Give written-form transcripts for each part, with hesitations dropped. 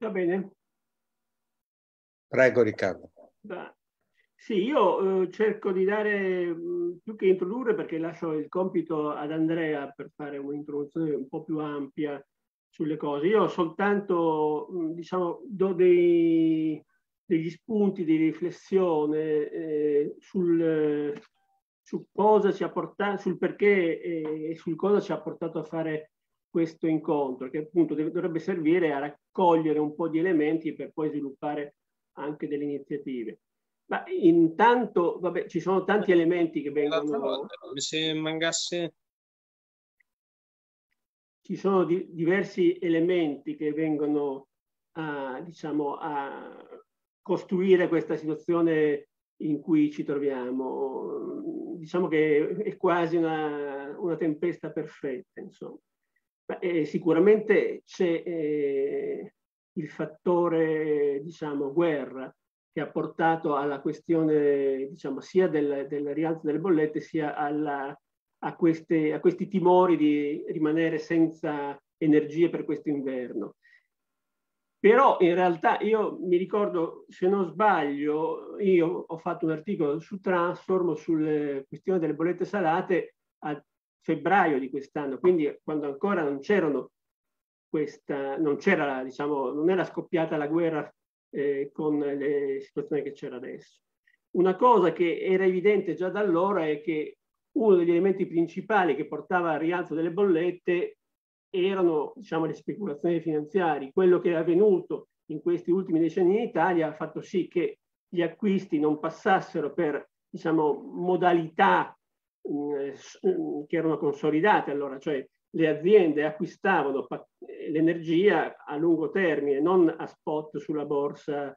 Va bene? Prego, Riccardo. Sì, io cerco di dare più che introdurre, perché lascio il compito ad Andrea per fare un'introduzione un po' più ampia sulle cose. Io soltanto, diciamo, do degli spunti di riflessione su cosa ci ha portato, sul perché e sul cosa ci ha portato a fare questo incontro, che appunto dovrebbe servire a raccogliere un po' di elementi per poi sviluppare anche delle iniziative. Ma intanto, vabbè, ci sono tanti elementi che vengono... Se mancasse... Ci sono diversi elementi che vengono diciamo, a costruire questa situazione in cui ci troviamo. Diciamo che è quasi una tempesta perfetta, insomma. Sicuramente c'è il fattore, diciamo, guerra, che ha portato alla questione, diciamo, sia del rialzo delle bollette, sia a questi timori di rimanere senza energie per questo inverno. Però in realtà io mi ricordo, se non sbaglio, io ho fatto un articolo su Transform sulle questioni delle bollette salate a febbraio di quest'anno, quindi quando ancora non c'erano non c'era, diciamo, non era scoppiata la guerra con le situazioni che c'era adesso. Una cosa che era evidente già da allora è che uno degli elementi principali che portava al rialzo delle bollette erano, diciamo, le speculazioni finanziarie. Quello che è avvenuto in questi ultimi decenni in Italia ha fatto sì che gli acquisti non passassero per, diciamo, modalità che erano consolidate allora, cioè le aziende acquistavano l'energia a lungo termine, non a spot sulla borsa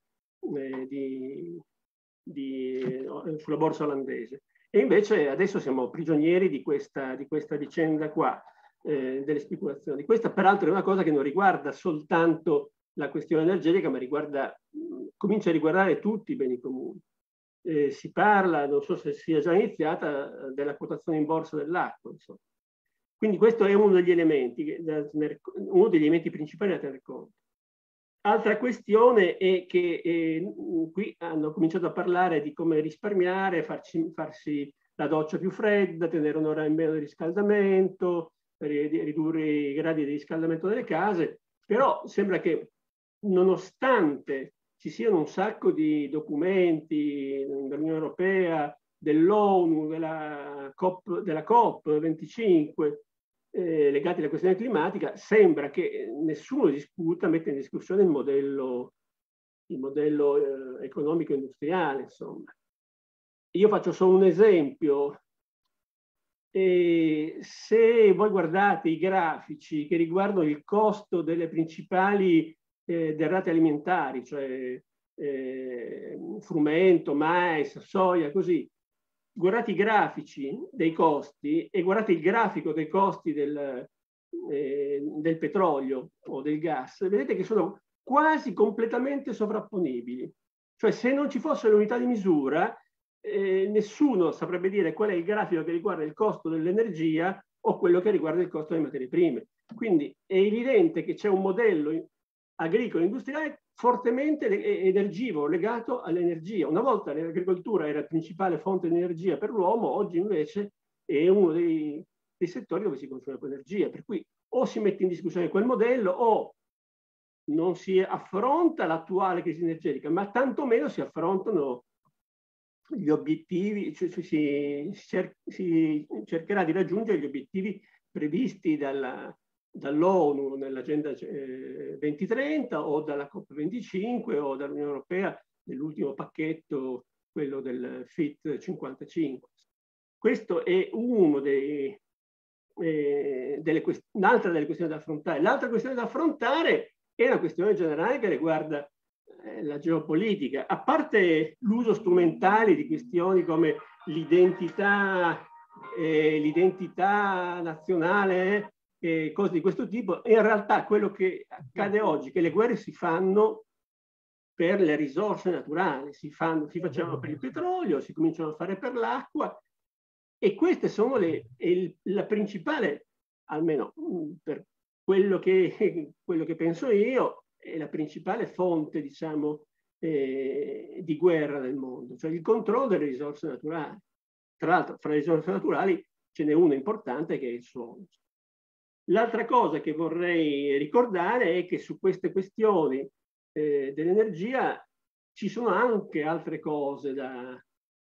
sulla borsa olandese. E invece adesso siamo prigionieri di questa vicenda qua, delle speculazioni. Questa peraltro è una cosa che non riguarda soltanto la questione energetica, ma comincia a riguardare tutti i beni comuni. Si parla, non so se sia già iniziata, della quotazione in borsa dell'acqua, insomma. Quindi questo è uno degli elementi principali da tener conto. Altra questione è che qui hanno cominciato a parlare di come risparmiare, farsi la doccia più fredda, tenere un'ora in meno di riscaldamento, ridurre i gradi di riscaldamento delle case, però sembra che nonostante ci siano un sacco di documenti dell'Unione Europea, dell'ONU, della COP25, legati alla questione climatica, sembra che nessuno metta in discussione il modello economico industriale, insomma. Io faccio solo un esempio. Se voi guardate i grafici che riguardano il costo delle principali derrate alimentari, cioè frumento, mais, soia, così, guardate i grafici dei costi e guardate il grafico dei costi del petrolio o del gas, vedete che sono quasi completamente sovrapponibili. Cioè, se non ci fosse l'unità di misura, nessuno saprebbe dire qual è il grafico che riguarda il costo dell'energia o quello che riguarda il costo delle materie prime. Quindi è evidente che c'è un modello agricolo industriale fortemente energivoro, legato all'energia. Una volta l'agricoltura era la principale fonte di energia per l'uomo, oggi invece è uno dei settori dove si consuma più energia, per cui o si mette in discussione quel modello o non si affronta l'attuale crisi energetica, ma tantomeno si affrontano gli obiettivi, cioè si cercherà di raggiungere gli obiettivi previsti dall'ONU nell'agenda 2030 o dalla COP25 o dall'Unione Europea nell'ultimo pacchetto, quello del Fit 55. Questo è un'altra delle questioni da affrontare. L'altra questione da affrontare è una questione generale che riguarda la geopolitica, a parte l'uso strumentale di questioni come l'identità nazionale, cose di questo tipo. In realtà quello che accade oggi è che le guerre si fanno per le risorse naturali, si facevano per il petrolio, si cominciano a fare per l'acqua, e queste sono la principale, almeno per quello che penso io, è la principale fonte, diciamo, di guerra nel mondo, cioè il controllo delle risorse naturali. Tra l'altro, fra le risorse naturali ce n'è una importante che è il suolo. L'altra cosa che vorrei ricordare è che su queste questioni dell'energia ci sono anche altre cose da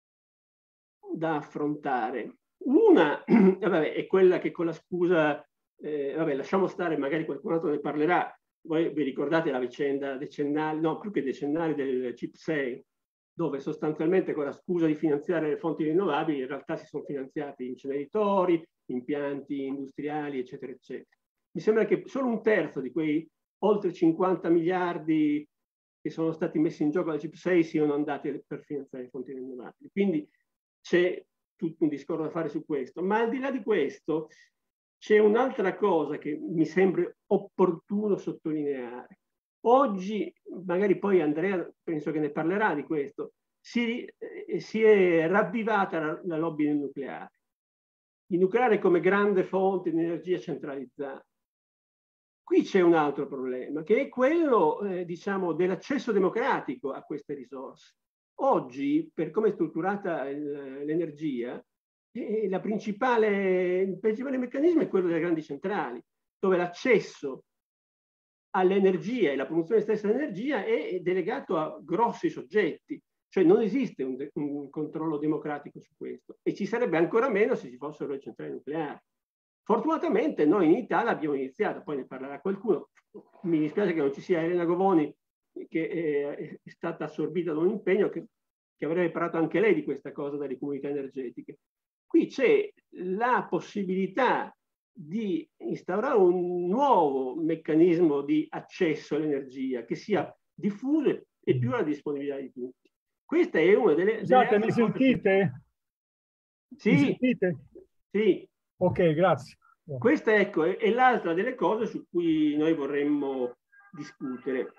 affrontare. Una vabbè, è quella che con la scusa, vabbè, lasciamo stare, magari qualcun altro ne parlerà. Voi vi ricordate la vicenda decennale, no, più che decennale, del CIP 6, dove sostanzialmente con la scusa di finanziare le fonti rinnovabili in realtà si sono finanziati inceneritori, impianti industriali, eccetera, eccetera. Mi sembra che solo un terzo di quei oltre 50 miliardi che sono stati messi in gioco dal CIP 6 siano andati per finanziare le fonti rinnovabili. Quindi c'è tutto un discorso da fare su questo. Ma al di là di questo c'è un'altra cosa che mi sembra opportuno sottolineare. Oggi, magari poi Andrea penso che ne parlerà di questo, si è ravvivata la lobby del nucleare. Il nucleare come grande fonte di energia centralizzata. Qui c'è un altro problema, che è quello, diciamo, dell'accesso democratico a queste risorse. Oggi, per come è strutturata l'energia, il principale meccanismo è quello delle grandi centrali, dove l'accesso all'energia e la produzione stessa dell'energia è delegato a grossi soggetti, cioè non esiste un controllo democratico su questo, e ci sarebbe ancora meno se ci fossero le centrali nucleari. Fortunatamente noi in Italia abbiamo iniziato, poi ne parlerà qualcuno, mi dispiace che non ci sia Elena Govoni, che è stata assorbita da un impegno che avrebbe parlato anche lei di questa cosa delle comunità energetiche. Qui c'è la possibilità di instaurare un nuovo meccanismo di accesso all'energia che sia diffuso e più alla disponibilità di tutti. Questa è una delle... Scusate, mi sentite? Sì. Mi sentite? Sì. Ok, grazie. Questa, ecco, è l'altra delle cose su cui noi vorremmo discutere.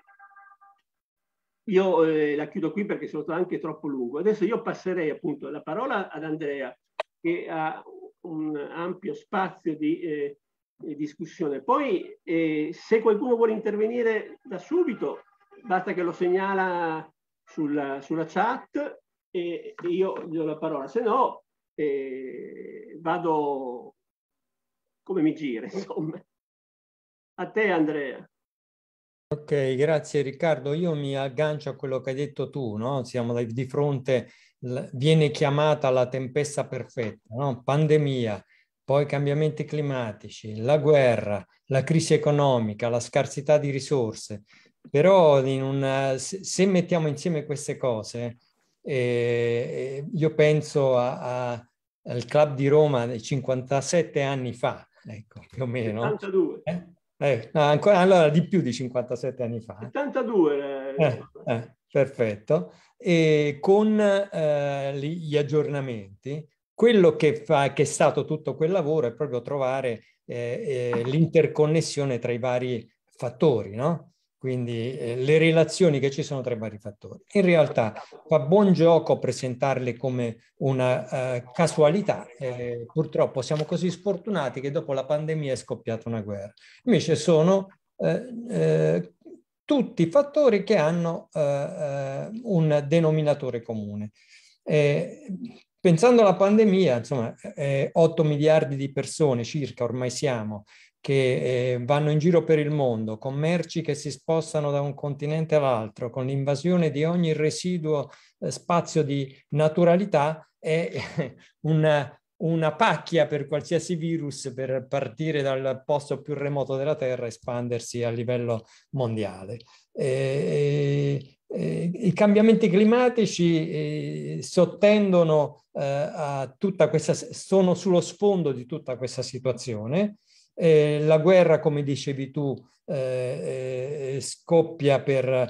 Io la chiudo qui perché sono stato anche troppo lungo. Adesso io passerei appunto la parola ad Andrea, che ha un ampio spazio di discussione. Poi se qualcuno vuole intervenire da subito, basta che lo segnala sulla chat e io gli do la parola. Se no, vado come mi gira, insomma. A te, Andrea. Ok, grazie Riccardo. Io mi aggancio a quello che hai detto tu, no? Siamo di fronte, viene chiamata la tempesta perfetta, no? Pandemia, poi cambiamenti climatici, la guerra, la crisi economica, la scarsità di risorse. Però se mettiamo insieme queste cose, io penso al Club di Roma di 57 anni fa, ecco, più o meno. 72. No, ancora, allora di più di 57 anni fa. 72. Perfetto. E con gli aggiornamenti, quello che è stato tutto quel lavoro è proprio trovare l'interconnessione tra i vari fattori, no? Quindi le relazioni che ci sono tra i vari fattori. In realtà fa buon gioco presentarle come una casualità. Purtroppo siamo così sfortunati che dopo la pandemia è scoppiata una guerra. Invece sono tutti fattori che hanno un denominatore comune. Pensando alla pandemia, insomma, 8 miliardi di persone circa ormai siamo, che vanno in giro per il mondo, con merci che si spostano da un continente all'altro, con l'invasione di ogni residuo spazio di naturalità, è una pacchia per qualsiasi virus per partire dal posto più remoto della Terra e espandersi a livello mondiale. I cambiamenti climatici sottendono a tutta questa, sono sullo sfondo di tutta questa situazione. La guerra, come dicevi tu, scoppia per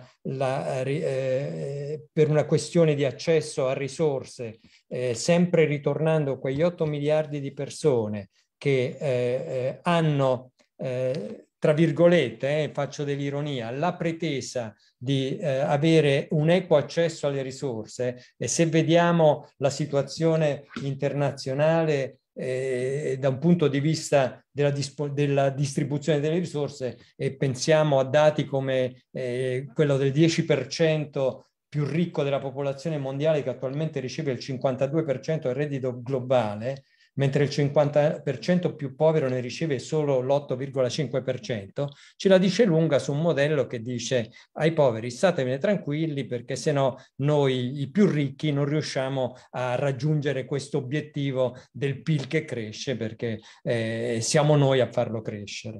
una questione di accesso a risorse, sempre ritornando a quegli 8 miliardi di persone che hanno, tra virgolette, faccio dell'ironia, la pretesa di avere un equo accesso alle risorse. E se vediamo la situazione internazionale da un punto di vista della distribuzione delle risorse, e pensiamo a dati come quello del 10% più ricco della popolazione mondiale, che attualmente riceve il 52% del reddito globale, mentre il 50% più povero ne riceve solo l'8,5%, ce la dice lunga su un modello che dice ai poveri: statevene tranquilli, perché se no noi i più ricchi non riusciamo a raggiungere questo obiettivo del PIL che cresce, perché siamo noi a farlo crescere.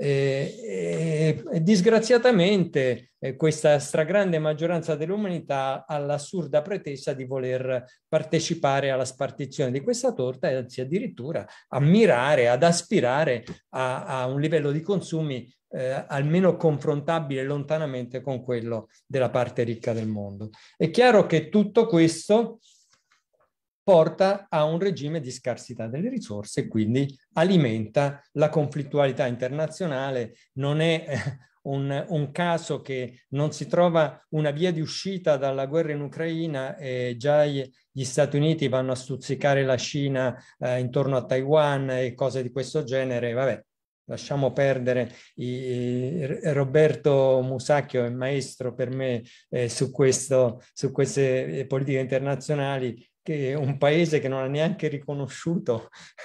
Disgraziatamente questa stragrande maggioranza dell'umanità ha l'assurda pretesa di voler partecipare alla spartizione di questa torta, e anzi addirittura a mirare, ad aspirare a un livello di consumi almeno confrontabile lontanamente con quello della parte ricca del mondo. È chiaro che tutto questo porta a un regime di scarsità delle risorse e quindi alimenta la conflittualità internazionale. Non è un caso che non si trova una via di uscita dalla guerra in Ucraina, e già gli Stati Uniti vanno a stuzzicare la Cina intorno a Taiwan e cose di questo genere. Vabbè, lasciamo perdere. Roberto Musacchio è maestro per me su queste politiche internazionali, che un paese che non ha neanche riconosciuto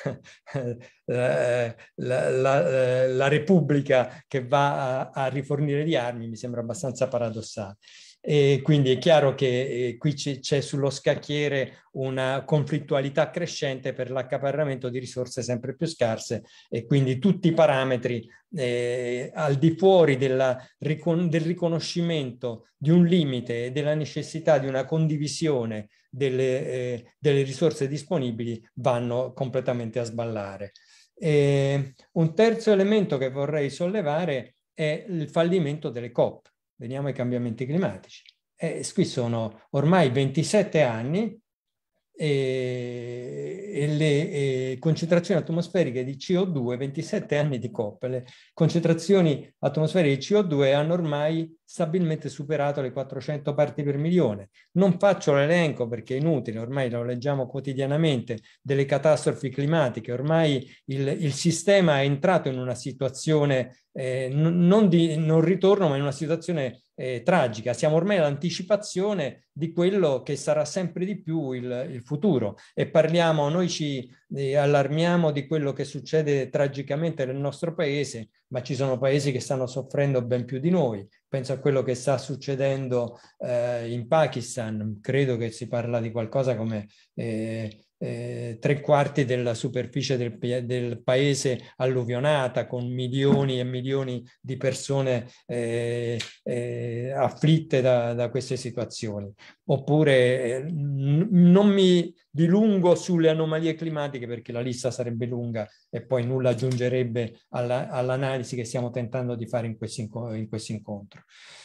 la Repubblica che va a rifornire di armi mi sembra abbastanza paradossale. E quindi è chiaro che qui c'è sullo scacchiere una conflittualità crescente per l'accaparramento di risorse sempre più scarse, e quindi tutti i parametri al di fuori del riconoscimento di un limite e della necessità di una condivisione delle risorse disponibili vanno completamente a sballare. Un terzo elemento che vorrei sollevare è il fallimento delle COP. Veniamo ai cambiamenti climatici. Qui sono ormai 27 anni e le concentrazioni atmosferiche di CO2, 27 anni di COP, le concentrazioni atmosferiche di CO2 hanno ormai stabilmente superato le 400 parti per milione. Non faccio l'elenco perché è inutile, ormai lo leggiamo quotidianamente, delle catastrofi climatiche. Ormai il sistema è entrato in una situazione non ritorno, ma in una situazione tragica. Siamo ormai all'anticipazione di quello che sarà sempre di più il futuro, e noi ci allarmiamo di quello che succede tragicamente nel nostro paese, ma ci sono paesi che stanno soffrendo ben più di noi. Penso a quello che sta succedendo in Pakistan. Credo che si parla di qualcosa come 3/4 della superficie del paese alluvionata, con milioni e milioni di persone afflitte da queste situazioni. Oppure non mi dilungo sulle anomalie climatiche, perché la lista sarebbe lunga e poi nulla aggiungerebbe all'analisi che stiamo tentando di fare in questo incontro.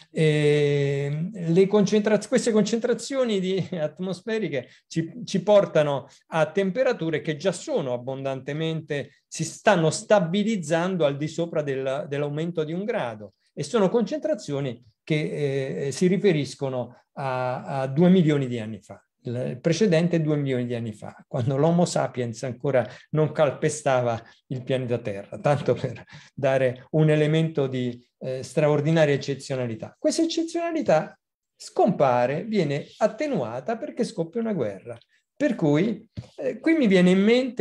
Queste concentrazioni atmosferiche ci portano a temperature che già sono abbondantemente, si stanno stabilizzando al di sopra dell'aumento di 1 grado, e sono concentrazioni che si riferiscono a 2 milioni di anni fa. Il precedente 2 milioni di anni fa, quando l'Homo sapiens ancora non calpestava il pianeta Terra, tanto per dare un elemento di straordinaria eccezionalità. Questa eccezionalità scompare, viene attenuata perché scoppia una guerra. Per cui qui mi viene in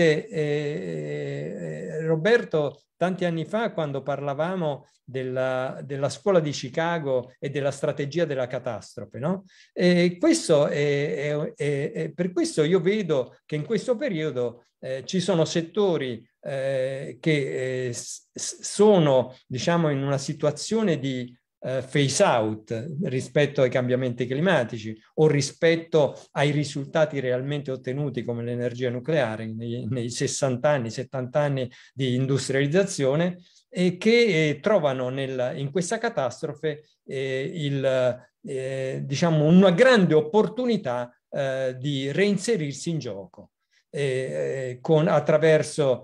mente, Roberto, tanti anni fa, quando parlavamo della scuola di Chicago e della strategia della catastrofe, no? Per questo io vedo che in questo periodo ci sono settori che sono, diciamo, in una situazione di phase out rispetto ai cambiamenti climatici o rispetto ai risultati realmente ottenuti, come l'energia nucleare nei 60 anni, 70 anni di industrializzazione, e che trovano in questa catastrofe diciamo una grande opportunità di reinserirsi in gioco attraverso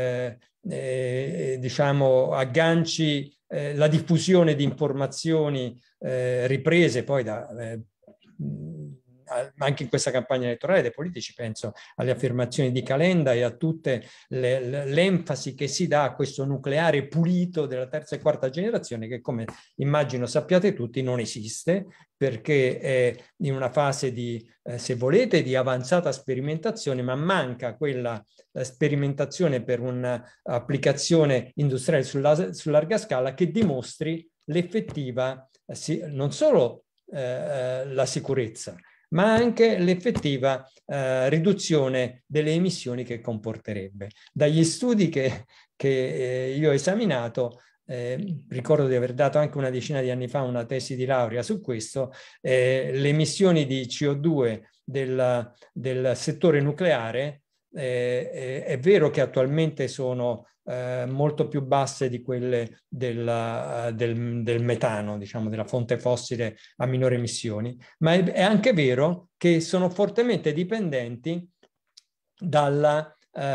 diciamo agganci, la diffusione di informazioni riprese poi anche in questa campagna elettorale dei politici, penso alle affermazioni di Calenda e a tutte l'enfasi che si dà a questo nucleare pulito della terza e quarta generazione, che come immagino sappiate tutti non esiste, perché è in una fase di, se volete, di avanzata sperimentazione, ma manca quella sperimentazione per un'applicazione industriale su larga scala che dimostri l'effettiva, non solo la sicurezza, ma anche l'effettiva riduzione delle emissioni che comporterebbe. Dagli studi che io ho esaminato, ricordo di aver dato anche una decina di anni fa una tesi di laurea su questo, le emissioni di CO2 del settore nucleare è vero che attualmente sono molto più basse di quelle del metano, diciamo, della fonte fossile a minori emissioni, ma è anche vero che sono fortemente dipendenti dal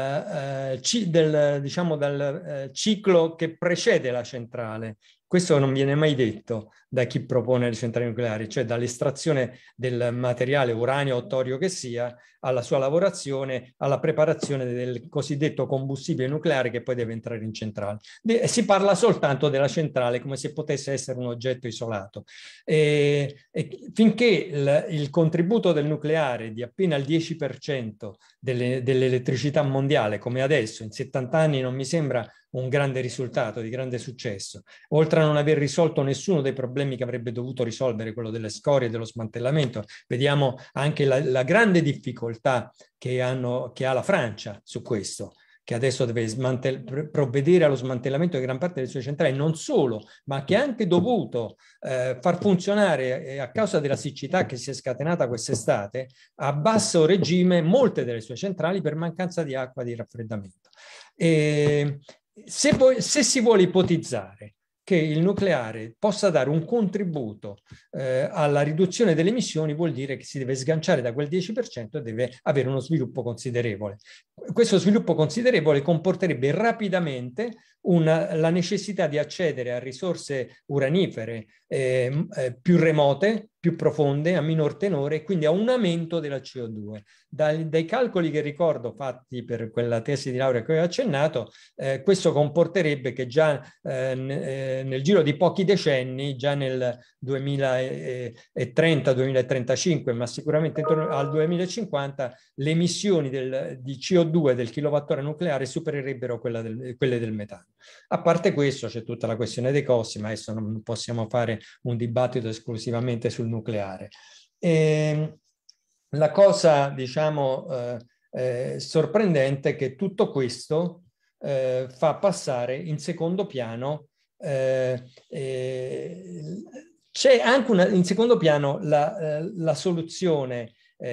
ciclo che precede la centrale. Questo non viene mai detto da chi propone le centrali nucleari, cioè dall'estrazione del materiale uranio o torio che sia, alla sua lavorazione, alla preparazione del cosiddetto combustibile nucleare che poi deve entrare in centrale. Si parla soltanto della centrale come se potesse essere un oggetto isolato. E finché il contributo del nucleare di appena il 10% dell'elettricità mondiale, come adesso, in 70 anni non mi sembra un grande risultato, di grande successo, oltre a non aver risolto nessuno dei problemi che avrebbe dovuto risolvere, quello delle scorie e dello smantellamento. Vediamo anche la grande difficoltà che ha la Francia su questo, che adesso deve provvedere allo smantellamento di gran parte delle sue centrali, non solo, ma che ha anche dovuto far funzionare, a causa della siccità che si è scatenata quest'estate, a basso regime molte delle sue centrali per mancanza di acqua di raffreddamento. Se si vuole ipotizzare che il nucleare possa dare un contributo alla riduzione delle emissioni, vuol dire che si deve sganciare da quel 10% e deve avere uno sviluppo considerevole. Questo sviluppo considerevole comporterebbe rapidamente la necessità di accedere a risorse uranifere più remote, più profonde, a minor tenore, e quindi a un aumento della CO2. Dai calcoli che ricordo fatti per quella tesi di laurea che ho accennato, questo comporterebbe che già nel giro di pochi decenni, già nel 2030-2035, ma sicuramente intorno al 2050, le emissioni di CO2 del kilowattora nucleare supererebbero quelle del metano. A parte questo c'è tutta la questione dei costi, ma adesso non possiamo fare un dibattito esclusivamente sul nucleare. La cosa, diciamo, sorprendente è che tutto questo fa passare in secondo piano, c'è anche in secondo piano la soluzione,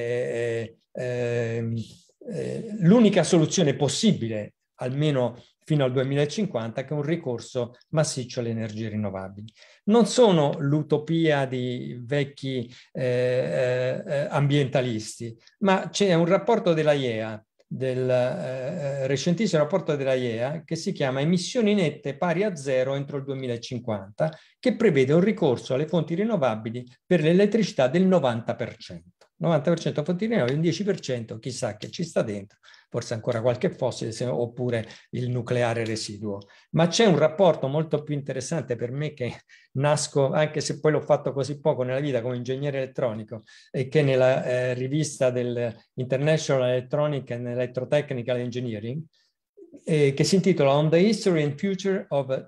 l'unica soluzione possibile, almeno fino al 2050, che è un ricorso massiccio alle energie rinnovabili. Non sono l'utopia di vecchi ambientalisti, ma c'è un rapporto della IEA, recentissimo rapporto della IEA, che si chiama Emissioni nette pari a zero entro il 2050, che prevede un ricorso alle fonti rinnovabili per l'elettricità del 90%. 90% fonti rinnovabili, il 10% chissà che ci sta dentro, forse ancora qualche fossile oppure il nucleare residuo. Ma c'è un rapporto molto più interessante per me, che nasco, anche se poi l'ho fatto così poco nella vita come ingegnere elettronico, e che nella rivista del International Electronic and Electrotechnical Engineering, che si intitola On the History and Future of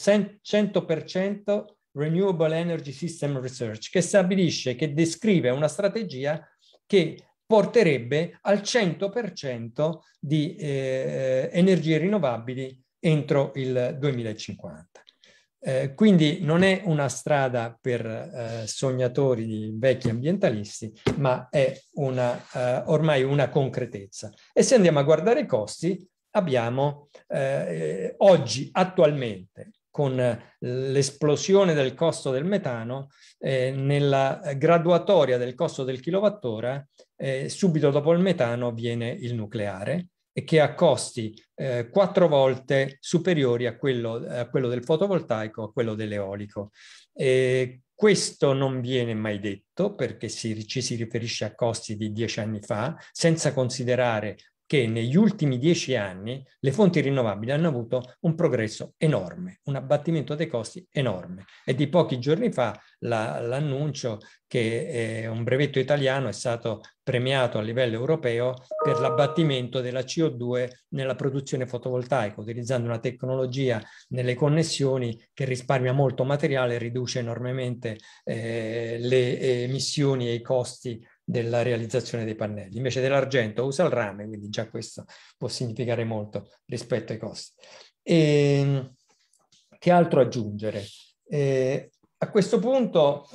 100% Renewable Energy System Research, che stabilisce, che descrive una strategia che porterebbe al 100% di energie rinnovabili entro il 2050. Quindi non è una strada per sognatori di vecchi ambientalisti, ma è ormai una concretezza. E se andiamo a guardare i costi, abbiamo oggi, attualmente, con l'esplosione del costo del metano, nella graduatoria del costo del kilowattora, subito dopo il metano viene il nucleare, e che ha costi 4 volte superiori a quello del fotovoltaico, a quello dell'eolico. Questo non viene mai detto perché ci si riferisce a costi di 10 anni fa, senza considerare che negli ultimi 10 anni le fonti rinnovabili hanno avuto un progresso enorme, un abbattimento dei costi enorme. E di pochi giorni fa l'annuncio che un brevetto italiano è stato premiato a livello europeo per l'abbattimento della CO2 nella produzione fotovoltaica, utilizzando una tecnologia nelle connessioni che risparmia molto materiale e riduce enormemente le emissioni e i costi della realizzazione dei pannelli. Invece dell'argento usa il rame, quindi già questo può significare molto rispetto ai costi. Che altro aggiungere? A questo punto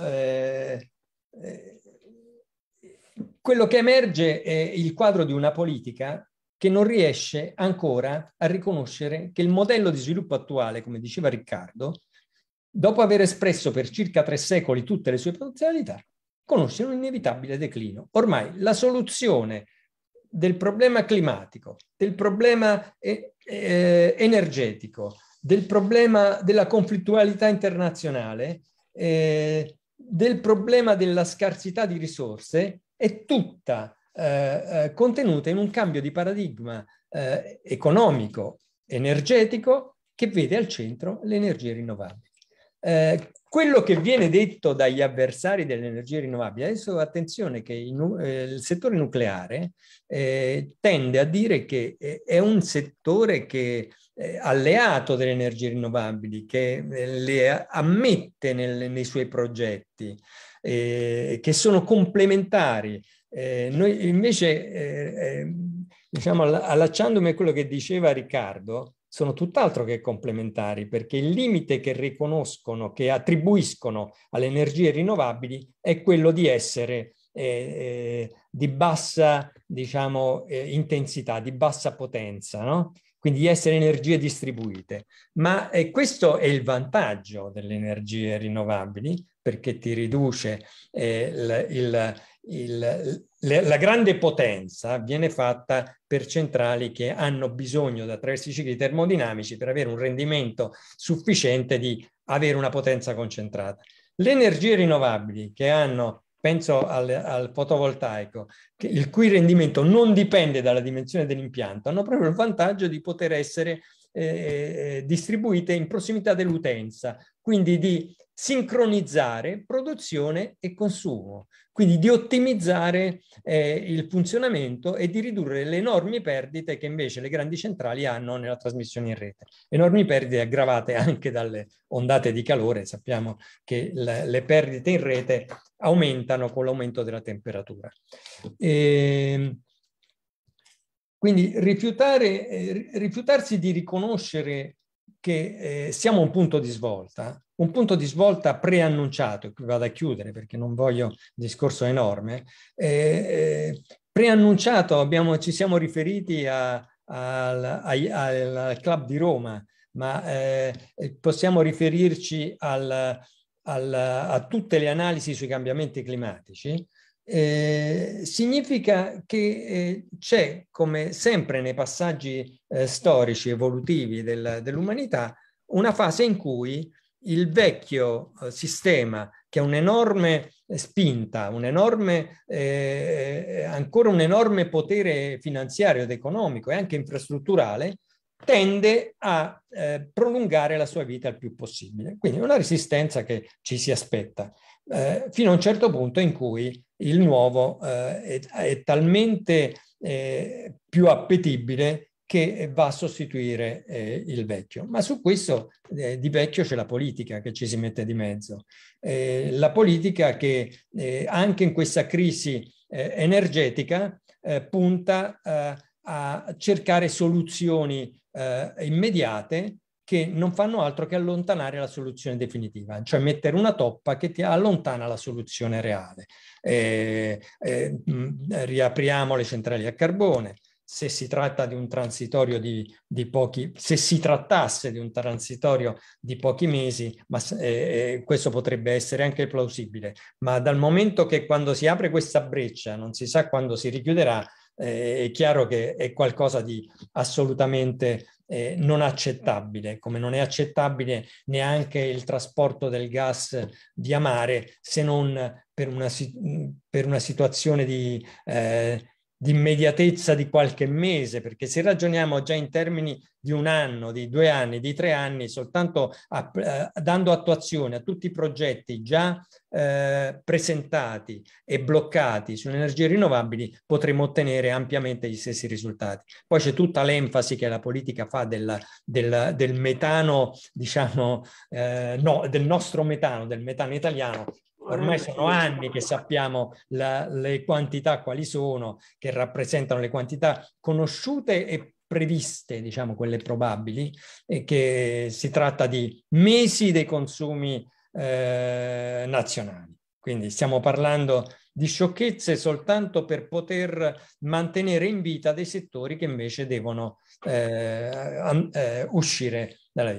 quello che emerge è il quadro di una politica che non riesce ancora a riconoscere che il modello di sviluppo attuale, come diceva Riccardo, dopo aver espresso per circa 3 secoli tutte le sue potenzialità, conosce un inevitabile declino. Ormai la soluzione del problema climatico, del problema energetico, del problema della conflittualità internazionale, del problema della scarsità di risorse è tutta contenuta in un cambio di paradigma economico, energetico, che vede al centro le energie rinnovabili. Quello che viene detto dagli avversari delle energie rinnovabili, adesso attenzione che il settore nucleare tende a dire che è un settore che è alleato delle energie rinnovabili, che le ammette nei suoi progetti, che sono complementari. Noi invece, diciamo, allacciandomi a quello che diceva Riccardo, sono tutt'altro che complementari, perché il limite che riconoscono, che attribuiscono alle energie rinnovabili è quello di essere di bassa, diciamo, intensità, di bassa potenza, no? Quindi di essere energie distribuite. Ma questo è il vantaggio delle energie rinnovabili, perché ti riduce la grande potenza viene fatta per centrali che hanno bisogno, attraverso i cicli termodinamici, per avere un rendimento sufficiente, di avere una potenza concentrata. Le energie rinnovabili che hanno, penso al fotovoltaico, il cui rendimento non dipende dalla dimensione dell'impianto, hanno proprio il vantaggio di poter essere distribuite in prossimità dell'utenza, quindi di sincronizzare produzione e consumo, quindi di ottimizzare il funzionamento e di ridurre le enormi perdite che invece le grandi centrali hanno nella trasmissione in rete. Enormi perdite aggravate anche dalle ondate di calore. Sappiamo che le perdite in rete aumentano con l'aumento della temperatura. Quindi rifiutarsi di riconoscere che siamo a un punto di svolta preannunciato, e qui vado a chiudere perché non voglio un discorso enorme, preannunciato, ci siamo riferiti al Club di Roma, ma possiamo riferirci a tutte le analisi sui cambiamenti climatici. Significa che c'è, come sempre nei passaggi storici evolutivi dell'umanità, una fase in cui il vecchio sistema, che ha un'enorme spinta, ancora un enorme potere finanziario ed economico e anche infrastrutturale, tende a prolungare la sua vita il più possibile. Quindi una resistenza che ci si aspetta, fino a un certo punto in cui il nuovo è talmente più appetibile che va a sostituire il vecchio. Ma su questo di vecchio c'è la politica che ci si mette di mezzo. La politica che anche in questa crisi energetica punta a cercare soluzioni immediate che non fanno altro che allontanare la soluzione definitiva, cioè mettere una toppa che ti allontana la soluzione reale. Riapriamo le centrali a carbone. Se si tratta di un transitorio se si trattasse di un transitorio di pochi mesi, ma questo potrebbe essere anche plausibile, ma dal momento che quando si apre questa breccia non si sa quando si richiuderà, è chiaro che è qualcosa di assolutamente non accettabile, come non è accettabile neanche il trasporto del gas via mare, se non per una situazione di immediatezza di qualche mese, perché se ragioniamo già in termini di 1 anno, di 2 anni, di 3 anni, soltanto dando attuazione a tutti i progetti già presentati e bloccati sulle energie rinnovabili, potremo ottenere ampiamente gli stessi risultati. Poi c'è tutta l'enfasi che la politica fa del metano, diciamo, no, del nostro metano, del metano italiano. Ormai sono anni che sappiamo le quantità quali sono, che rappresentano le quantità conosciute e previste, diciamo quelle probabili, e che si tratta di mesi dei consumi nazionali. Quindi stiamo parlando di sciocchezze soltanto per poter mantenere in vita dei settori che invece devono uscire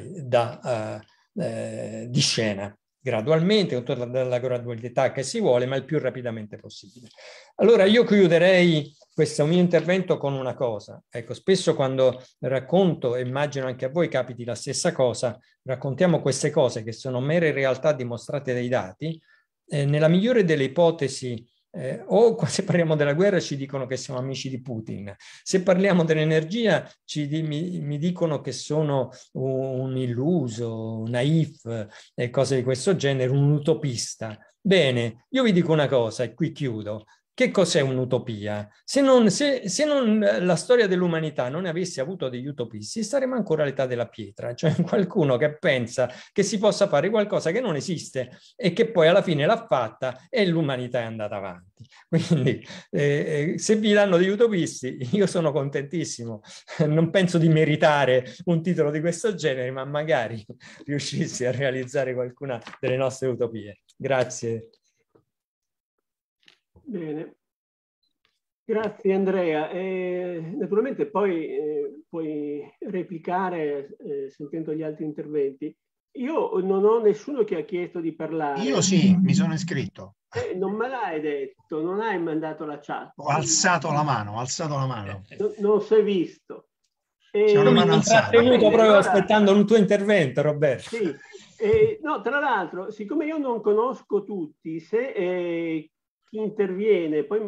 di scena gradualmente, con tutta la gradualità che si vuole, ma il più rapidamente possibile. Allora io chiuderei questo mio intervento con una cosa. Ecco, spesso quando racconto, e immagino anche a voi capiti la stessa cosa, raccontiamo queste cose che sono mere realtà dimostrate dai dati, nella migliore delle ipotesi, o se parliamo della guerra ci dicono che siamo amici di Putin, se parliamo dell'energia mi dicono che sono un illuso, un naif e cose di questo genere, un utopista. Bene, io vi dico una cosa e qui chiudo. Che cos'è un'utopia? Se non la storia dell'umanità non avesse avuto degli utopisti, saremmo ancora all'età della pietra, cioè qualcuno che pensa che si possa fare qualcosa che non esiste e che poi alla fine l'ha fatta e l'umanità è andata avanti. Quindi se vi danno degli utopisti, io sono contentissimo, non penso di meritare un titolo di questo genere, ma magari riuscissi a realizzare qualcuna delle nostre utopie. Grazie. Bene, grazie Andrea. Naturalmente poi puoi replicare sentendo gli altri interventi. Io non ho nessuno che ha chiesto di parlare. Io sì, mi sono iscritto. Non me l'hai detto, non hai mandato la chat. Ho alzato la mano, ho alzato la mano. Non si è visto. C'è una mano alzata. Proprio allora, aspettando un tuo intervento, Roberto. Sì. No, tra l'altro, siccome io non conosco tutti, se chi interviene poi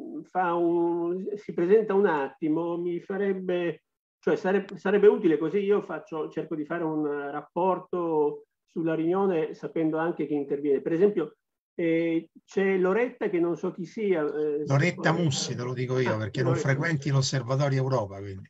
si presenta un attimo, mi farebbe, cioè sarebbe utile, così io cerco di fare un rapporto sulla riunione sapendo anche chi interviene. Per esempio c'è Loretta che non so chi sia. Loretta Mussi, te lo dico io, perché non frequenti l'Osservatorio Europa, quindi.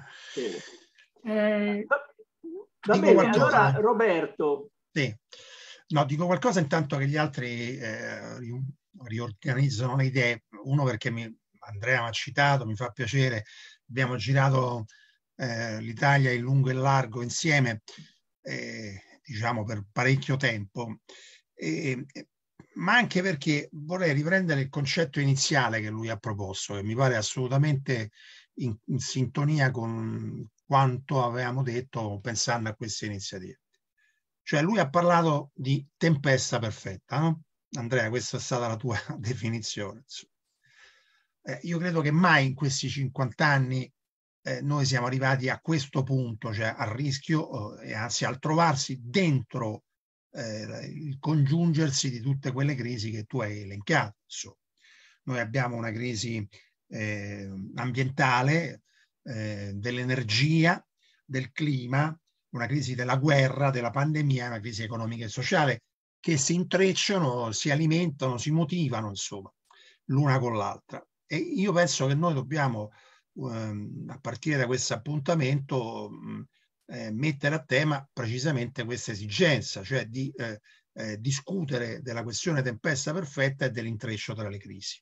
Va bene, qualcosa, allora Roberto. Sì. No, dico qualcosa intanto che gli altri riorganizzano le idee. Uno perché Andrea mi ha citato, mi fa piacere, abbiamo girato l'Italia in lungo e largo insieme, diciamo per parecchio tempo, ma anche perché vorrei riprendere il concetto iniziale che lui ha proposto, che mi pare assolutamente in sintonia con quanto avevamo detto pensando a queste iniziative. Cioè lui ha parlato di tempesta perfetta, no? Andrea, questa è stata la tua definizione. Io credo che mai in questi 50 anni noi siamo arrivati a questo punto, cioè al rischio e anzi al trovarsi dentro il congiungersi di tutte quelle crisi che tu hai elencato. Noi abbiamo una crisi ambientale, dell'energia, del clima, una crisi della guerra, della pandemia, una crisi economica e sociale che si intrecciano, si alimentano, si motivano, insomma, l'una con l'altra. E io penso che noi dobbiamo, a partire da questo appuntamento, mettere a tema precisamente questa esigenza, cioè di discutere della questione tempesta perfetta e dell'intreccio tra le crisi.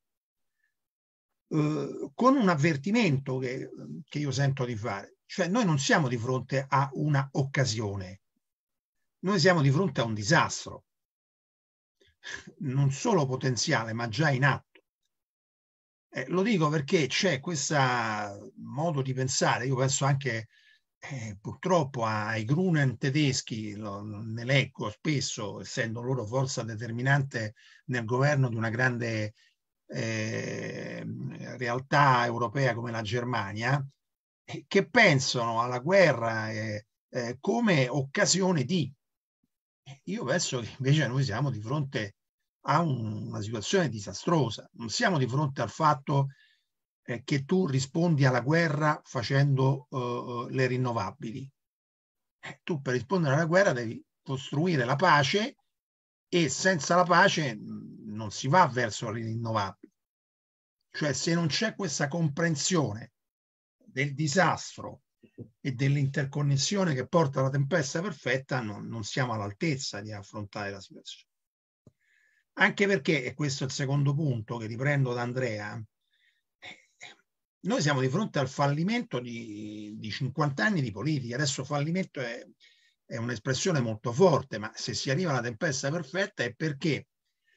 Con un avvertimento che io sento di fare, cioè noi non siamo di fronte a una occasione, noi siamo di fronte a un disastro, non solo potenziale ma già in atto. Lo dico perché c'è questo modo di pensare, io penso anche purtroppo ai Grünen tedeschi, ne leggo spesso, essendo loro forza determinante nel governo di una grande realtà europea come la Germania, che pensano alla guerra come occasione di. Io penso che invece noi siamo di fronte a una situazione disastrosa. Non siamo di fronte al fatto che tu rispondi alla guerra facendo le rinnovabili. Tu per rispondere alla guerra devi costruire la pace, e senza la pace non si va verso le rinnovabili. Cioè, se non c'è questa comprensione del disastro e dell'interconnessione che porta alla tempesta perfetta, non siamo all'altezza di affrontare la situazione. Anche perché, e questo è il secondo punto che riprendo da Andrea, noi siamo di fronte al fallimento di 50 anni di politica. Adesso fallimento è un'espressione molto forte, ma se si arriva alla tempesta perfetta è perché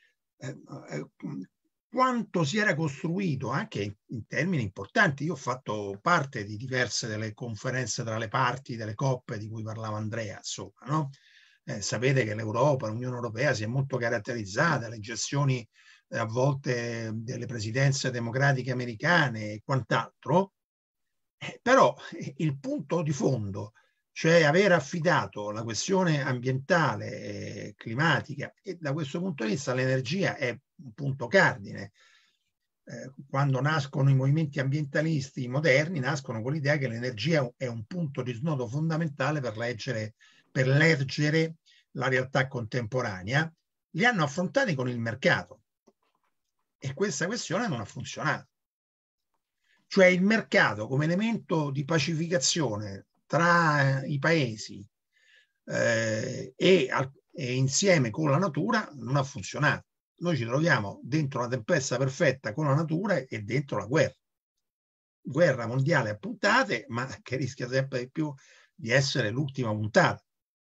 quanto si era costruito anche in termini importanti. Io ho fatto parte di diverse delle conferenze tra le parti, delle coppe di cui parlava Andrea, insomma, no? Sapete che l'Europa, l'Unione Europea si è molto caratterizzata, le gestioni a volte delle presidenze democratiche americane e quant'altro, però il punto di fondo, cioè aver affidato la questione ambientale e climatica, e da questo punto di vista l'energia è un punto cardine. Quando nascono i movimenti ambientalisti moderni, nascono con l'idea che l'energia è un punto di snodo fondamentale per leggere la realtà contemporanea. Li hanno affrontati con il mercato e questa questione non ha funzionato. Cioè il mercato come elemento di pacificazione tra i paesi e insieme con la natura non ha funzionato. Noi ci troviamo dentro la tempesta perfetta con la natura e dentro la guerra mondiale a puntate, ma che rischia sempre di più di essere l'ultima puntata.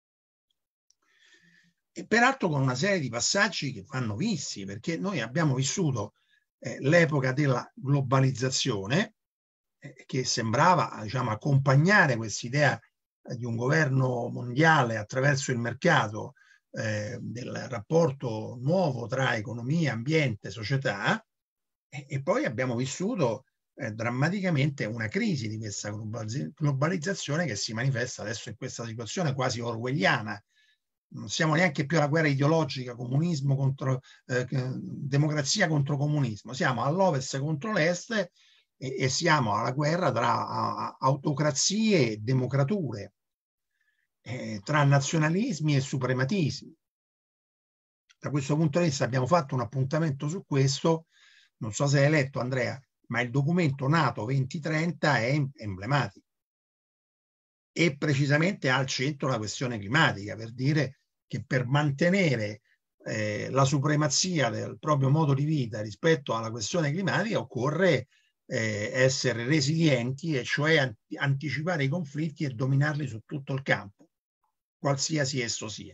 E peraltro con una serie di passaggi che vanno visti, perché noi abbiamo vissuto l'epoca della globalizzazione, che sembrava, diciamo, accompagnare quest'idea di un governo mondiale attraverso il mercato, del rapporto nuovo tra economia, ambiente, società, e poi abbiamo vissuto drammaticamente una crisi di questa globalizzazione che si manifesta adesso in questa situazione quasi orwelliana. Non siamo neanche più alla guerra ideologica, comunismo contro democrazia contro comunismo, siamo all'ovest contro l'est e siamo alla guerra tra autocrazie e democrature, tra nazionalismi e suprematismi. Da questo punto di vista abbiamo fatto un appuntamento su questo, non so se hai letto Andrea, ma il documento NATO 2030 è emblematico e precisamente ha al centro la questione climatica, per dire che per mantenere la supremazia del proprio modo di vita rispetto alla questione climatica occorre essere resilienti, e cioè anticipare i conflitti e dominarli su tutto il campo, qualsiasi esso sia.